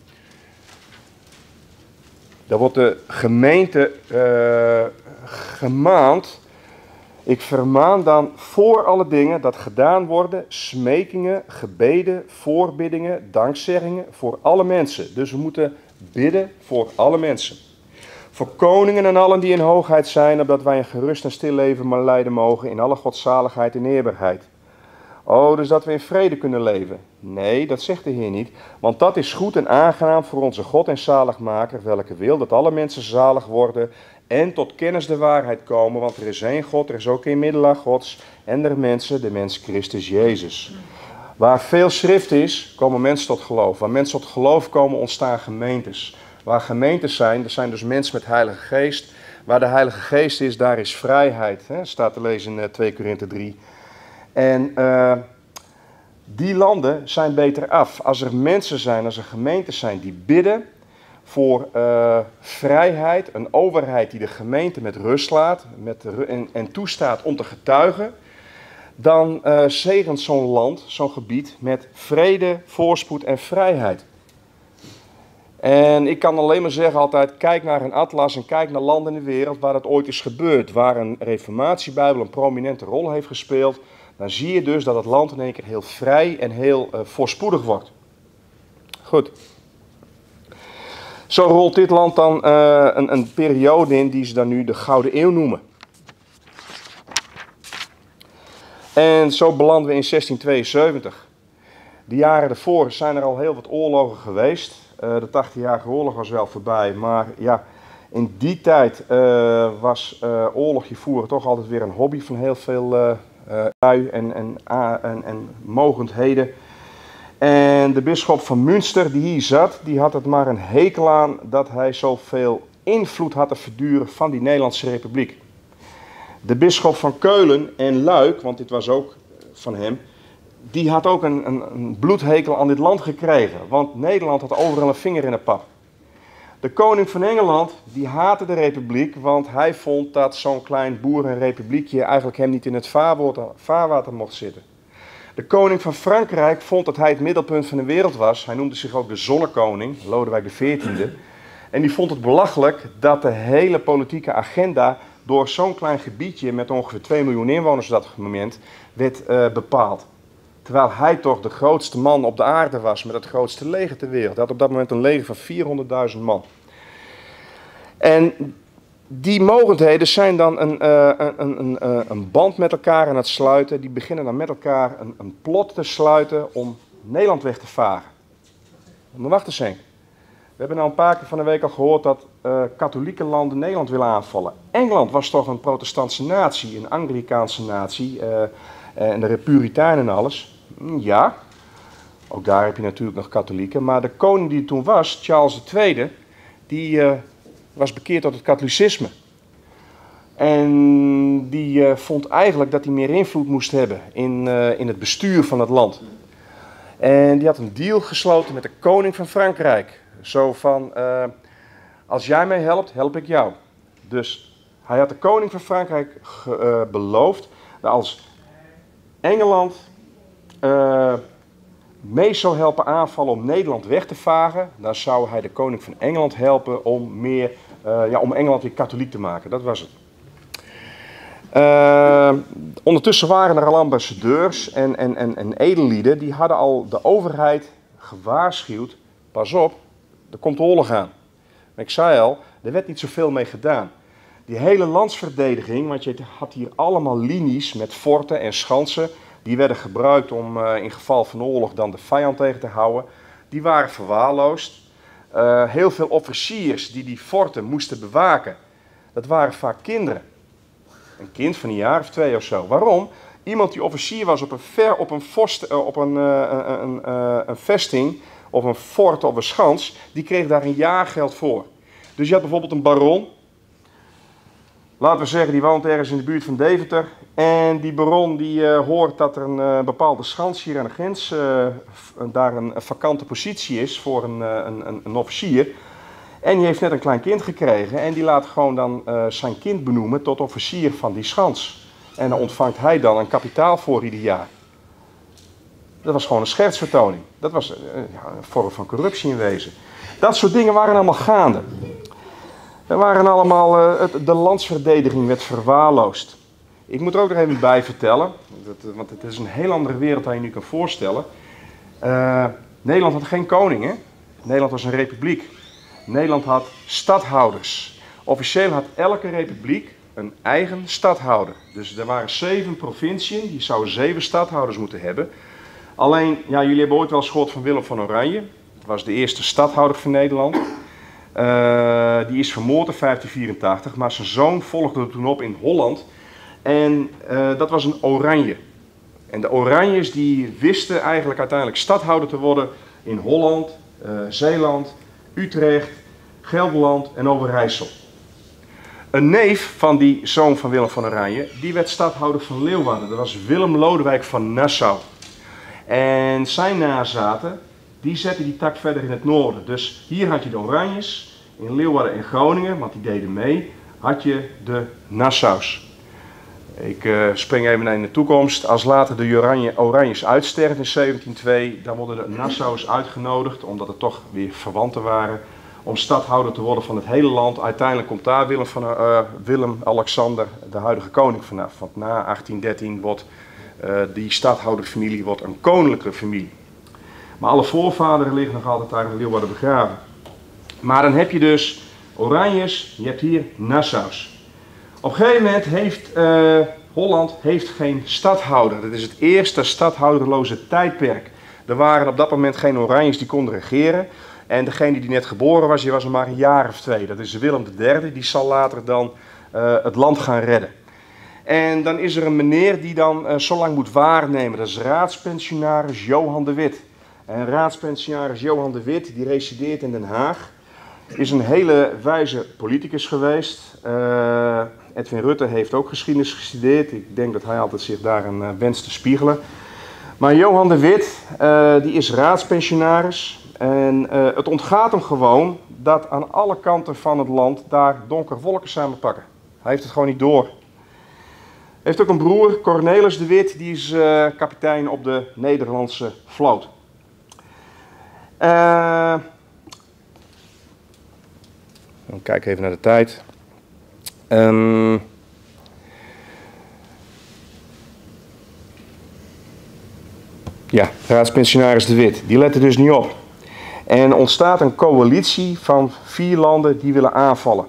Daar wordt de gemeente uh, gemaand. Ik vermaan dan voor alle dingen dat gedaan worden, smekingen, gebeden, voorbiddingen, dankzeggingen voor alle mensen. Dus we moeten bidden voor alle mensen. Voor koningen en allen die in hoogheid zijn, opdat wij een gerust en stil leven maar leiden mogen in alle godzaligheid en eerbaarheid. Oh, dus dat we in vrede kunnen leven. Nee, dat zegt de Heer niet, want dat is goed en aangenaam voor onze God en zaligmaker, welke wil dat alle mensen zalig worden en tot kennis de waarheid komen, want er is één God, er is ook één middelaar Gods en der mensen, de mens Christus Jezus. Waar veel schrift is, komen mensen tot geloof. Waar mensen tot geloof komen, ontstaan gemeentes. Waar gemeentes zijn, er zijn dus mensen met Heilige Geest. Waar de Heilige Geest is, daar is vrijheid. Hè? Staat te lezen in twee Korinthe drie. En uh, die landen zijn beter af. Als er mensen zijn, als er gemeentes zijn die bidden voor uh, vrijheid, een overheid die de gemeente met rust laat met de, en, en toestaat om te getuigen, dan uh, zegent zo'n land, zo'n gebied met vrede, voorspoed en vrijheid. En ik kan alleen maar zeggen altijd, kijk naar een atlas en kijk naar landen in de wereld waar dat ooit is gebeurd, waar een reformatiebijbel een prominente rol heeft gespeeld. Dan zie je dus dat het land in één keer heel vrij en heel uh, voorspoedig wordt. Goed. Zo rolt dit land dan uh, een, een periode in die ze dan nu de Gouden Eeuw noemen. En zo belanden we in zestien tweeënzeventig. De jaren daarvoor zijn er al heel wat oorlogen geweest. Uh, de tachtigjarige oorlog was wel voorbij, maar ja, in die tijd uh, was uh, oorlogje voeren toch altijd weer een hobby van heel veel uh, lui en, en, en, en mogendheden. En de bisschop van Münster die hier zat, die had het maar een hekel aan dat hij zoveel invloed had te verduren van die Nederlandse Republiek. De bisschop van Keulen en Luik, want dit was ook van hem, die had ook een, een, een bloedhekel aan dit land gekregen. Want Nederland had overal een vinger in de pap. De koning van Engeland, die haatte de republiek, want hij vond dat zo'n klein boerenrepubliekje eigenlijk hem niet in het vaarwater, vaarwater mocht zitten. De koning van Frankrijk vond dat hij het middelpunt van de wereld was. Hij noemde zich ook de zonnekoning, Lodewijk de veertiende. En die vond het belachelijk dat de hele politieke agenda door zo'n klein gebiedje met ongeveer twee miljoen inwoners op dat moment werd uh, bepaald. Terwijl hij toch de grootste man op de aarde was met het grootste leger ter wereld. Hij had op dat moment een leger van vierhonderdduizend man. En die mogendheden zijn dan een, uh, een, een, een, een band met elkaar aan het sluiten. Die beginnen dan met elkaar een, een plot te sluiten om Nederland weg te varen. Maar wacht eens even. We hebben nou een paar keer van de week al gehoord dat uh, katholieke landen Nederland willen aanvallen. Engeland was toch een protestantse natie, een Anglikaanse natie. Uh, en de Puriteinen en alles. Ja, ook daar heb je natuurlijk nog katholieken. Maar de koning die toen was, Charles de tweede, die uh, was bekeerd tot het katholicisme. En die uh, vond eigenlijk dat hij meer invloed moest hebben in, uh, in het bestuur van het land. En die had een deal gesloten met de koning van Frankrijk. Zo van, uh, als jij mij helpt, help ik jou. Dus hij had de koning van Frankrijk ge, uh, beloofd dat als Engeland uh, mee zou helpen aanvallen om Nederland weg te varen, dan zou hij de koning van Engeland helpen om, meer, uh, ja, om Engeland weer katholiek te maken. Dat was het. Uh, ondertussen waren er al ambassadeurs en, en, en, en edellieden die hadden al de overheid gewaarschuwd, pas op, er komt oorlog aan. Ik zei al, er werd niet zoveel mee gedaan. Die hele landsverdediging, want je had hier allemaal linies met forten en schansen, die werden gebruikt om uh, in geval van oorlog dan de vijand tegen te houden, die waren verwaarloosd. Uh, heel veel officiers die die forten moesten bewaken, dat waren vaak kinderen. Een kind van een jaar of twee of zo. Waarom? Iemand die officier was op een, ver, op een, vorst, uh, op een, uh, een, een, uh, een vesting, of een fort of een schans, die kreeg daar een jaargeld voor. Dus je had bijvoorbeeld een baron. laten we zeggen, die woont ergens in de buurt van Deventer. En die baron die uh, hoort dat er een uh, bepaalde schans hier aan de grens, uh, daar een, een vakante positie is voor een, uh, een, een, een officier. En die heeft net een klein kind gekregen en die laat gewoon dan uh, zijn kind benoemen tot officier van die schans. En dan ontvangt hij dan een kapitaal voor ieder jaar. Dat was gewoon een schertsvertoning. Dat was uh, ja, een vorm van corruptie in wezen. Dat soort dingen waren allemaal gaande. Er waren allemaal, uh, het, de landsverdediging werd verwaarloosd. Ik moet er ook nog even bij vertellen, dat, want het is een heel andere wereld dan je nu kan voorstellen. Uh, Nederland had geen koning, hè? Nederland was een republiek. Nederland had stadhouders. Officieel had elke republiek een eigen stadhouder. Dus er waren zeven provinciën, die zouden zeven stadhouders moeten hebben. Alleen, ja, jullie hebben ooit wel eens gehoord van Willem van Oranje. Dat was de eerste stadhouder van Nederland. Uh, die is vermoord in vijftien vierentachtig, maar zijn zoon volgde toen op in Holland. En uh, dat was een Oranje. En de Oranjes die wisten eigenlijk uiteindelijk stadhouder te worden in Holland, uh, Zeeland, Utrecht, Gelderland en Overijssel. Een neef van die zoon van Willem van Oranje, die werd stadhouder van Leeuwarden. Dat was Willem Lodewijk van Nassau. En zijn nazaten, die zetten die tak verder in het noorden. Dus hier had je de Oranjes, in Leeuwarden en Groningen, want die deden mee, had je de Nassaus. Ik uh, spring even naar in de toekomst. Als later de Oranje, Oranjes uitsterven in zeventienhonderdtwee, dan worden de Nassaus uitgenodigd, omdat er toch weer verwanten waren, om stadhouder te worden van het hele land. Uiteindelijk komt daar Willem, van, uh, Willem-Alexander, de huidige koning, vanaf. Want na achttien dertien wordt uh, die stadhouderfamilie wordt een koninklijke familie. Maar alle voorvaderen liggen nog altijd daar in Leeuwarden begraven. Maar dan heb je dus Oranjes, je hebt hier Nassaus. Op een gegeven moment heeft uh, Holland heeft geen stadhouder. Dat is het eerste stadhouderloze tijdperk. Er waren op dat moment geen Oranjes die konden regeren. En degene die net geboren was, die was nog maar een jaar of twee. Dat is Willem de derde, die zal later dan uh, het land gaan redden. En dan is er een meneer die dan uh, zo lang moet waarnemen. Dat is raadspensionaris Johan de Witt. En raadspensionaris Johan de Witt, die resideert in Den Haag. Is een hele wijze politicus geweest. Uh, Edwin Rutte heeft ook geschiedenis gestudeerd. Ik denk dat hij altijd zich daarin uh, wenst te spiegelen. Maar Johan de Witt, uh, die is raadspensionaris. En uh, het ontgaat hem gewoon dat aan alle kanten van het land daar donkere wolken samenpakken. Hij heeft het gewoon niet door. Hij heeft ook een broer, Cornelis de Witt, die is uh, kapitein op de Nederlandse vloot. Uh, Kijk even naar de tijd. Um, ja, raadspensionaris de Witt, die let er dus niet op. En ontstaat een coalitie van vier landen die willen aanvallen.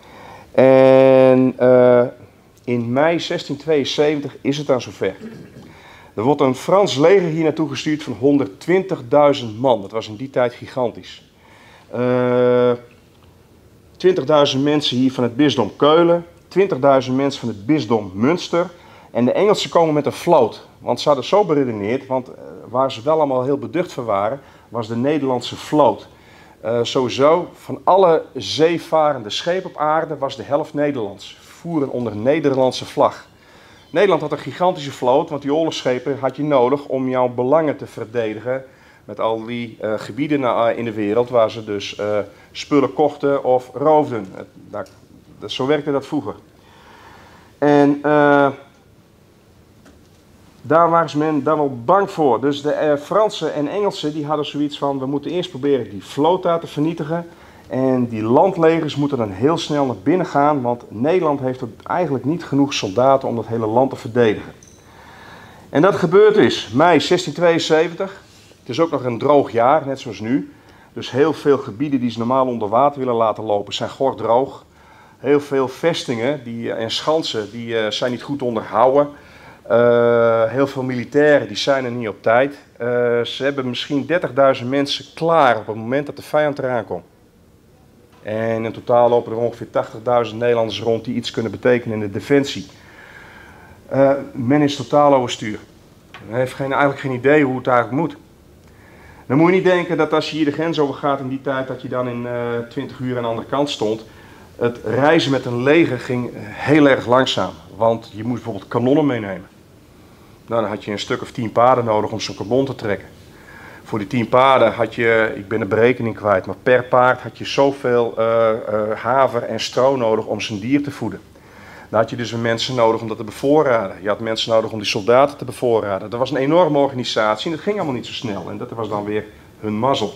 En uh, in mei zestienhonderdtweeënzeventig is het dan zover. Er wordt een Frans leger hier naartoe gestuurd van honderdtwintigduizend man. Dat was in die tijd gigantisch. Uh, twintigduizend mensen hier van het bisdom Keulen, twintigduizend mensen van het bisdom Münster. En de Engelsen komen met een vloot. Want ze hadden zo beredeneerd, want uh, waar ze wel allemaal heel beducht voor waren, was de Nederlandse vloot. Uh, sowieso, van alle zeevarende schepen op aarde was de helft Nederlands. Voeren onder Nederlandse vlag. Nederland had een gigantische vloot, want die oorlogsschepen had je nodig om jouw belangen te verdedigen. Met al die uh, gebieden uh, in de wereld waar ze dus uh, spullen kochten of roofden. Het, dat, dat, zo werkte dat vroeger. En uh, daar was men daar wel bang voor. Dus de uh, Fransen en Engelsen die hadden zoiets van, we moeten eerst proberen die vloot daar te vernietigen. En die landlegers moeten dan heel snel naar binnen gaan, want Nederland heeft eigenlijk niet genoeg soldaten om dat hele land te verdedigen. En dat gebeurt dus, mei zestienhonderdtweeënzeventig. Het is ook nog een droog jaar, net zoals nu. Dus heel veel gebieden die ze normaal onder water willen laten lopen zijn gordroog. Heel veel vestingen die, en schansen die, uh, zijn niet goed onderhouden. Uh, heel veel militairen die zijn er niet op tijd. Uh, ze hebben misschien dertigduizend mensen klaar op het moment dat de vijand eraan komt. En in totaal lopen er ongeveer tachtigduizend Nederlanders rond die iets kunnen betekenen in de defensie. Uh, men is totaal overstuur. Men heeft geen, eigenlijk geen idee hoe het eigenlijk moet. Dan moet je niet denken dat als je hier de grens over gaat in die tijd dat je dan in uh, twintig uur aan de andere kant stond. Het reizen met een leger ging heel erg langzaam, want je moest bijvoorbeeld kanonnen meenemen. Nou, dan had je een stuk of tien paarden nodig om zo'n kanon te trekken. Voor die tien paarden had je, ik ben de berekening kwijt, maar per paard had je zoveel uh, uh, haver en stro nodig om zijn dier te voeden. Dan had je dus mensen nodig om dat te bevoorraden. Je had mensen nodig om die soldaten te bevoorraden. Dat was een enorme organisatie en dat ging allemaal niet zo snel. En dat was dan weer hun mazzel.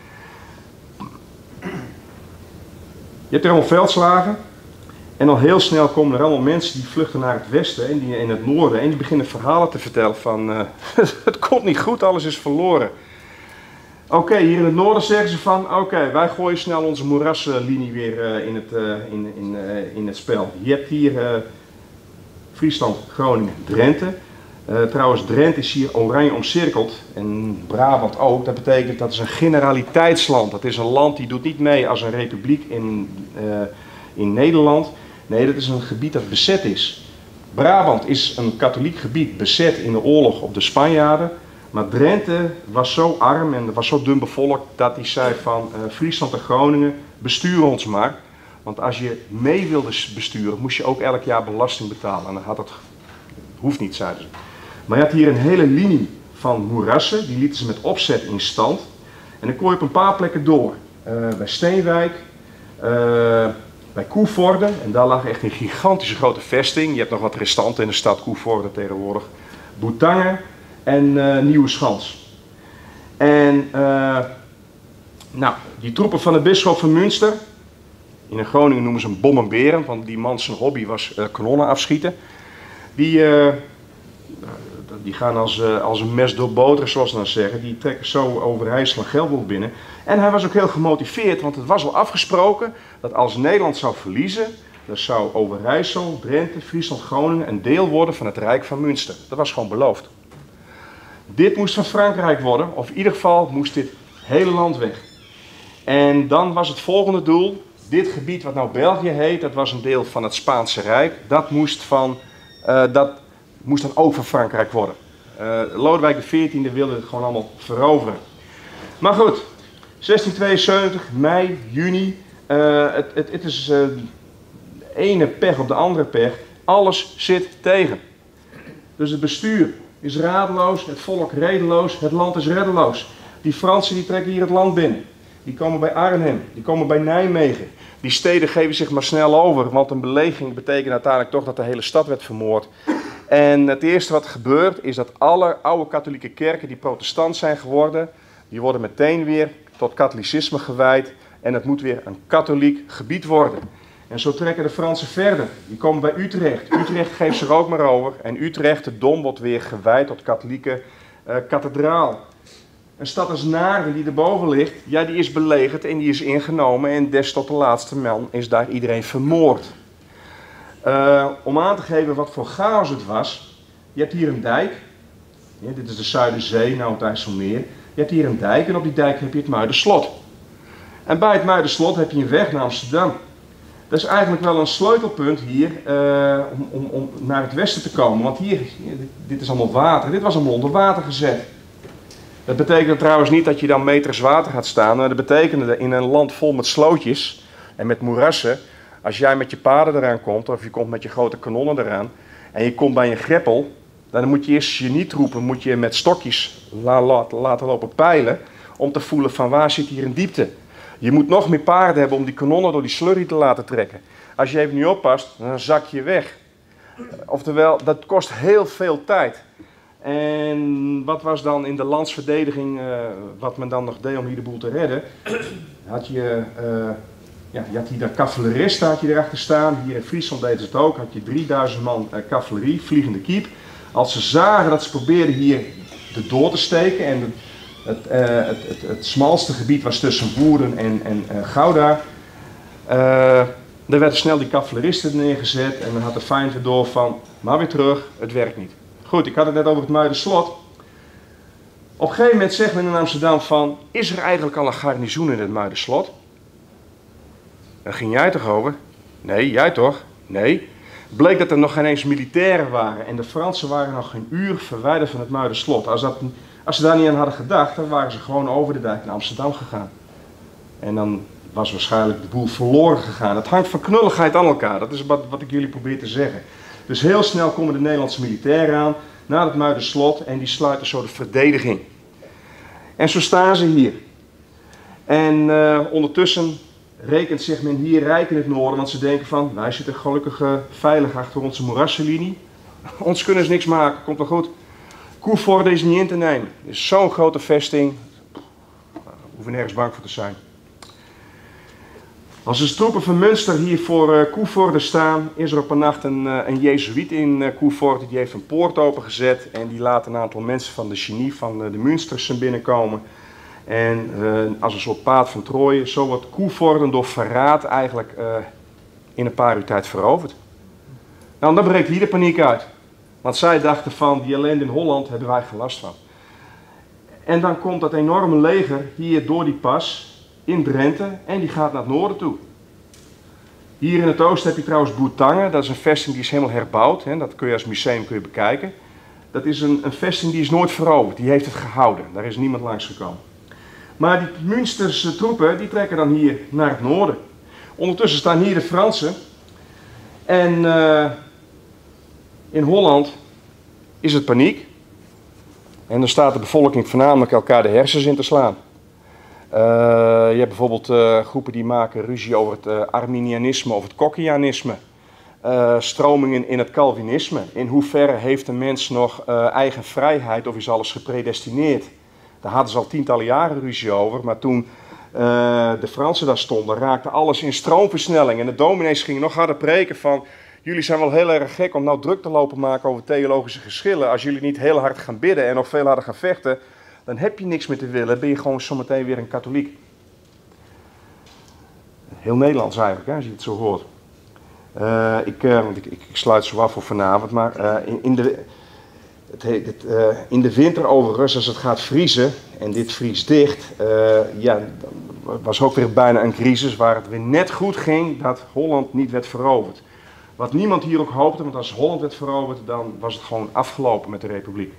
Je hebt er allemaal veldslagen. En al heel snel komen er allemaal mensen die vluchten naar het westen en die in het noorden. En die beginnen verhalen te vertellen van uh, het komt niet goed, alles is verloren. Oké, okay, hier in het noorden zeggen ze van, oké, okay, wij gooien snel onze moeraslinie weer uh, in, het, uh, in, in, uh, in het spel. Je hebt hier uh, Friesland, Groningen, Drenthe. Uh, trouwens, Drenthe is hier oranje omcirkeld en Brabant ook. Dat betekent dat is een generaliteitsland. Dat is een land die doet niet mee als een republiek in, uh, in Nederland. Nee, dat is een gebied dat bezet is. Brabant is een katholiek gebied bezet in de oorlog op de Spanjaarden. Maar Drenthe was zo arm en was zo dun bevolkt dat hij zei van uh, Friesland en Groningen, bestuur ons maar. Want als je mee wilde besturen, moest je ook elk jaar belasting betalen. En dan had het, hoeft niet, zeiden ze. Maar je had hier een hele linie van moerassen, die lieten ze met opzet in stand. En dan kon je op een paar plekken door. Uh, bij Steenwijk, uh, bij Koevoorde, en daar lag echt een gigantische grote vesting. Je hebt nog wat restanten in de stad Koevoorde tegenwoordig. Boetangen en uh, Nieuwe Schans. En uh, nou, die troepen van de bisschop van Münster, in Groningen noemen ze hem bommenberen, want die man zijn hobby was uh, kanonnen afschieten. Die, uh, die gaan als, uh, als een mes door boter, zoals ze dan zeggen. Die trekken zo Overijssel en Gelderland binnen. En hij was ook heel gemotiveerd, want het was al afgesproken dat als Nederland zou verliezen, dan zou Overijssel, Drenthe, Friesland, Groningen een deel worden van het Rijk van Münster. Dat was gewoon beloofd. Dit moest van Frankrijk worden, of in ieder geval moest dit hele land weg. En dan was het volgende doel, dit gebied wat nou België heet, dat was een deel van het Spaanse Rijk. Dat moest, van, uh, dat moest dan ook van Frankrijk worden. Uh, Lodewijk de veertiende wilde het gewoon allemaal veroveren. Maar goed, zestien tweeënzeventig, mei, juni, uh, het, het, het is uh, de ene pech op de andere pech. Alles zit tegen. Dus het bestuur is radeloos, het volk redeloos, het land is reddeloos. Die Fransen die trekken hier het land binnen. Die komen bij Arnhem, die komen bij Nijmegen. Die steden geven zich maar snel over, want een belegering betekent uiteindelijk toch dat de hele stad werd vermoord. En het eerste wat gebeurt is dat alle oude katholieke kerken die protestant zijn geworden, die worden meteen weer tot katholicisme gewijd en het moet weer een katholiek gebied worden. En zo trekken de Fransen verder. Die komen bij Utrecht. Utrecht geeft zich ook maar over. En Utrecht, de Dom, wordt weer gewijd tot katholieke uh, kathedraal. Een stad als Naarden die erboven ligt, ja, die is belegerd en die is ingenomen. En des tot de laatste man is daar iedereen vermoord. Uh, om aan te geven wat voor chaos het was. Je hebt hier een dijk. Ja, dit is de Zuiderzee, nou het IJsselmeer. Je hebt hier een dijk en op die dijk heb je het Muiderslot. En bij het Muiderslot heb je een weg naar Amsterdam. Dat is eigenlijk wel een sleutelpunt hier uh, om, om, om naar het westen te komen. Want hier, dit is allemaal water. Dit was allemaal onder water gezet. Dat betekent trouwens niet dat je dan meters water gaat staan. Maar dat betekende in een land vol met slootjes en met moerassen. Als jij met je paarden eraan komt, of je komt met je grote kanonnen eraan. En je komt bij een greppel. Dan moet je eerst je niet roepen, moet je met stokjes la, la, laten lopen peilen. Om te voelen van waar zit hier een diepte. Je moet nog meer paarden hebben om die kanonnen door die slurry te laten trekken. Als je even niet oppast, dan zak je weg. Oftewel, dat kost heel veel tijd. En wat was dan in de landsverdediging, uh, wat men dan nog deed om hier de boel te redden? Had je, uh, ja, je had hier de cavaleristen had je erachter staan. Hier in Friesland deden ze het ook. Had je drieduizend man uh, cavalerie, vliegende kiep. Als ze zagen dat ze probeerden hier de door te steken en de, Het, uh, het, het, het smalste gebied was tussen Woerden en, en uh, Gouda. Uh, daar werden snel die cavaleristen neergezet en dan had de vijand weer door van, maar weer terug, het werkt niet. Goed, ik had het net over het Muiderslot. Op een gegeven moment zegt men in Amsterdam van, is er eigenlijk al een garnizoen in het Muiderslot? Daar ging jij toch over? Nee, jij toch? Nee. Bleek dat er nog geen eens militairen waren en de Fransen waren nog geen uur verwijderd van het Muiderslot. Als dat... Als ze daar niet aan hadden gedacht, dan waren ze gewoon over de dijk naar Amsterdam gegaan. En dan was waarschijnlijk de boel verloren gegaan. Het hangt van knulligheid aan elkaar, dat is wat, wat ik jullie probeer te zeggen. Dus heel snel komen de Nederlandse militairen aan, naar het Muiderslot, en die sluiten zo de verdediging. En zo staan ze hier. En uh, ondertussen rekent zich men hier rijk in het noorden, want ze denken van, wij zitten gelukkig uh, veilig achter onze moerassenlinie. Ons kunnen ze niks maken, komt wel goed. Koevoorde is niet in te nemen. Het is zo'n grote vesting, we hoeven nergens bang voor te zijn. Als de troepen van Münster hier voor uh, Koevoorde staan, is er op een nacht een, uh, een Jezuïet in uh, Koevoorde, die heeft een poort opengezet en die laat een aantal mensen van de genie van uh, de Münstersen binnenkomen. En uh, als een soort paard van Troje, zo wordt Koevoorde door verraad eigenlijk uh, in een paar uur tijd veroverd. Nou, dan breekt hier de paniek uit. Want zij dachten van, die ellende in Holland hebben wij geen last van. En dan komt dat enorme leger hier door die pas in Drenthe en die gaat naar het noorden toe. Hier in het oosten heb je trouwens Bourtange, dat is een vesting die is helemaal herbouwd. Hè, dat kun je als museum kun je bekijken. Dat is een, een vesting die is nooit veroverd, die heeft het gehouden. Daar is niemand langs gekomen. Maar die Münsterse troepen die trekken dan hier naar het noorden. Ondertussen staan hier de Fransen. En uh, in Holland is het paniek. En dan staat de bevolking voornamelijk elkaar de hersens in te slaan. Uh, je hebt bijvoorbeeld uh, groepen die maken ruzie over het uh, Arminianisme of het Kokkianisme. Uh, stromingen in het Calvinisme. In hoeverre heeft een mens nog uh, eigen vrijheid of is alles gepredestineerd? Daar hadden ze al tientallen jaren ruzie over, maar toen uh, de Fransen daar stonden, raakte alles in stroomversnelling. En de dominees gingen nog harder preken van, jullie zijn wel heel erg gek om nou druk te lopen maken over theologische geschillen. Als jullie niet heel hard gaan bidden en nog veel harder gaan vechten, dan heb je niks meer te willen, ben je gewoon zometeen weer een katholiek. Heel Nederlands eigenlijk, hè, als je het zo hoort. Uh, ik, uh, ik, ik, ik sluit zo af voor vanavond, maar uh, in, in, de, het, het, uh, in de winter overigens, als het gaat vriezen, en dit vriest dicht, uh, ja, was ook weer bijna een crisis waar het weer net goed ging dat Holland niet werd veroverd. Wat niemand hier ook hoopte, want als Holland werd veroverd, dan was het gewoon afgelopen met de republiek.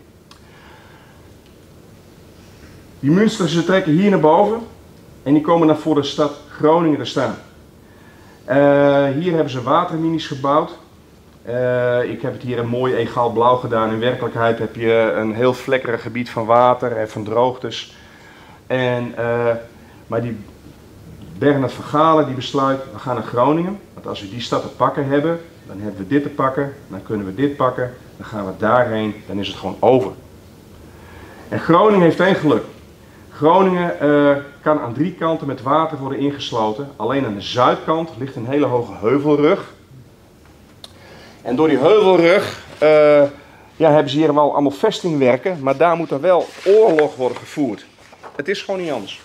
Die Münsterse trekken hier naar boven en die komen dan voor de stad Groningen te staan. Uh, hier hebben ze waterminies gebouwd. Uh, ik heb het hier een mooi egaal blauw gedaan. In werkelijkheid heb je een heel vlekkerig gebied van water en van droogtes. En, uh, maar die Bernard van Galen die besluit, we gaan naar Groningen. Want als we die stad te pakken hebben, dan hebben we dit te pakken. Dan kunnen we dit pakken. Dan gaan we daarheen. Dan is het gewoon over. En Groningen heeft één geluk. Groningen uh, kan aan drie kanten met water worden ingesloten. Alleen aan de zuidkant ligt een hele hoge heuvelrug. En door die heuvelrug uh, ja, hebben ze hier wel allemaal vestingwerken, maar daar moet er wel oorlog worden gevoerd. Het is gewoon niet anders.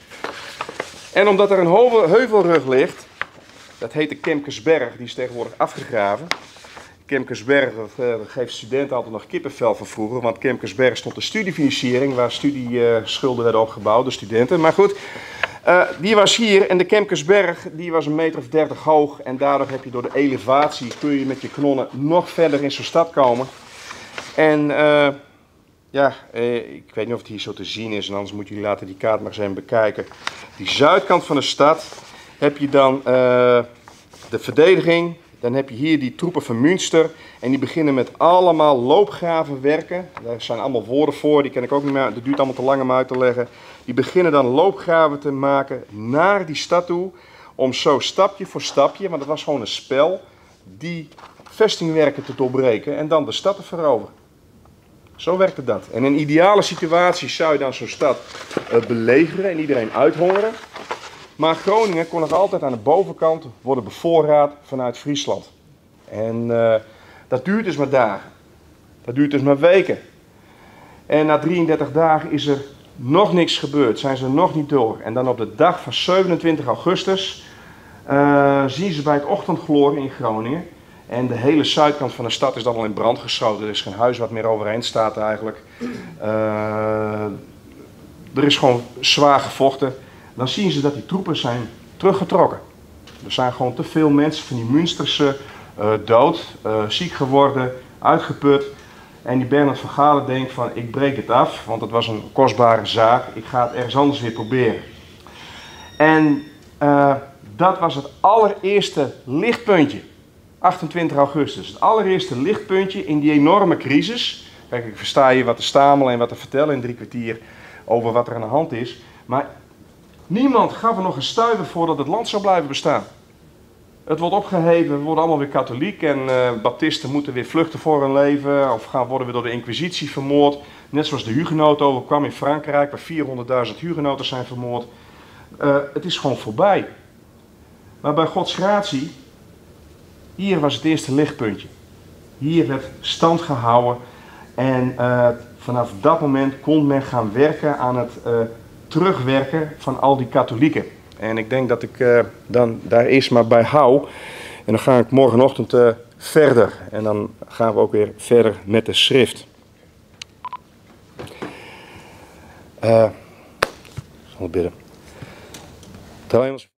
En omdat er een heuvelrug ligt, dat heet de Kemkersberg, die is tegenwoordig afgegraven. Kemkersberg, dat, uh, dat geeft studenten altijd nog kippenvel van vroeger, want Kemkersberg stond de studiefinanciering, waar studieschulden uh, werden opgebouwd door studenten. Maar goed, uh, die was hier en de Kemkersberg die was een meter of dertig hoog en daardoor heb je door de elevatie, kun je met je knonnen nog verder in zo'n stad komen. En uh, ja, uh, ik weet niet of het hier zo te zien is en anders moeten jullie later die kaart maar eens even bekijken. Die zuidkant van de stad heb je dan uh, de verdediging. Dan heb je hier die troepen van Münster en die beginnen met allemaal loopgravenwerken. Daar zijn allemaal woorden voor, die ken ik ook niet meer, dat duurt allemaal te lang om uit te leggen. Die beginnen dan loopgraven te maken naar die stad toe, om zo stapje voor stapje, want het was gewoon een spel, die vestingwerken te doorbreken en dan de stad te veroveren. Zo werkte dat. En in ideale situaties zou je dan zo'n stad uh, belegeren en iedereen uithongeren. Maar Groningen kon nog altijd aan de bovenkant worden bevoorraad vanuit Friesland. En uh, dat duurt dus maar dagen. Dat duurt dus maar weken. En na drieëndertig dagen is er nog niks gebeurd. Zijn ze nog niet door. En dan op de dag van zevenentwintig augustus uh, zien ze bij het ochtendgloor in Groningen. En de hele zuidkant van de stad is dan al in brand geschoten. Er is geen huis wat meer overeind staat eigenlijk. Uh, er is gewoon zwaar gevochten. Dan zien ze dat die troepen zijn teruggetrokken. Er zijn gewoon te veel mensen van die Münsterse uh, dood, uh, ziek geworden, uitgeput. En die Bernard van Galen denkt van ik breek het af, want het was een kostbare zaak. Ik ga het ergens anders weer proberen. En Uh, dat was het allereerste lichtpuntje. achtentwintig augustus. Het allereerste lichtpuntje in die enorme crisis. Kijk, ik versta je wat te stamelen en wat te vertellen in drie kwartier over wat er aan de hand is. Maar niemand gaf er nog een stuiver voor dat het land zou blijven bestaan. Het wordt opgeheven, we worden allemaal weer katholiek en uh, baptisten moeten weer vluchten voor hun leven of gaan worden weer door de inquisitie vermoord. Net zoals de hugenoten overkwam in Frankrijk, waar vierhonderdduizend hugenoten zijn vermoord. Uh, het is gewoon voorbij. Maar bij Gods gratie, hier was het eerste lichtpuntje. Hier werd stand gehouden en uh, vanaf dat moment kon men gaan werken aan het uh, terugwerken van al die katholieken. En ik denk dat ik uh, dan daar eerst maar bij hou. En dan ga ik morgenochtend uh, verder. En dan gaan we ook weer verder met de schrift. Uh, ik zal bidden. Trouwens.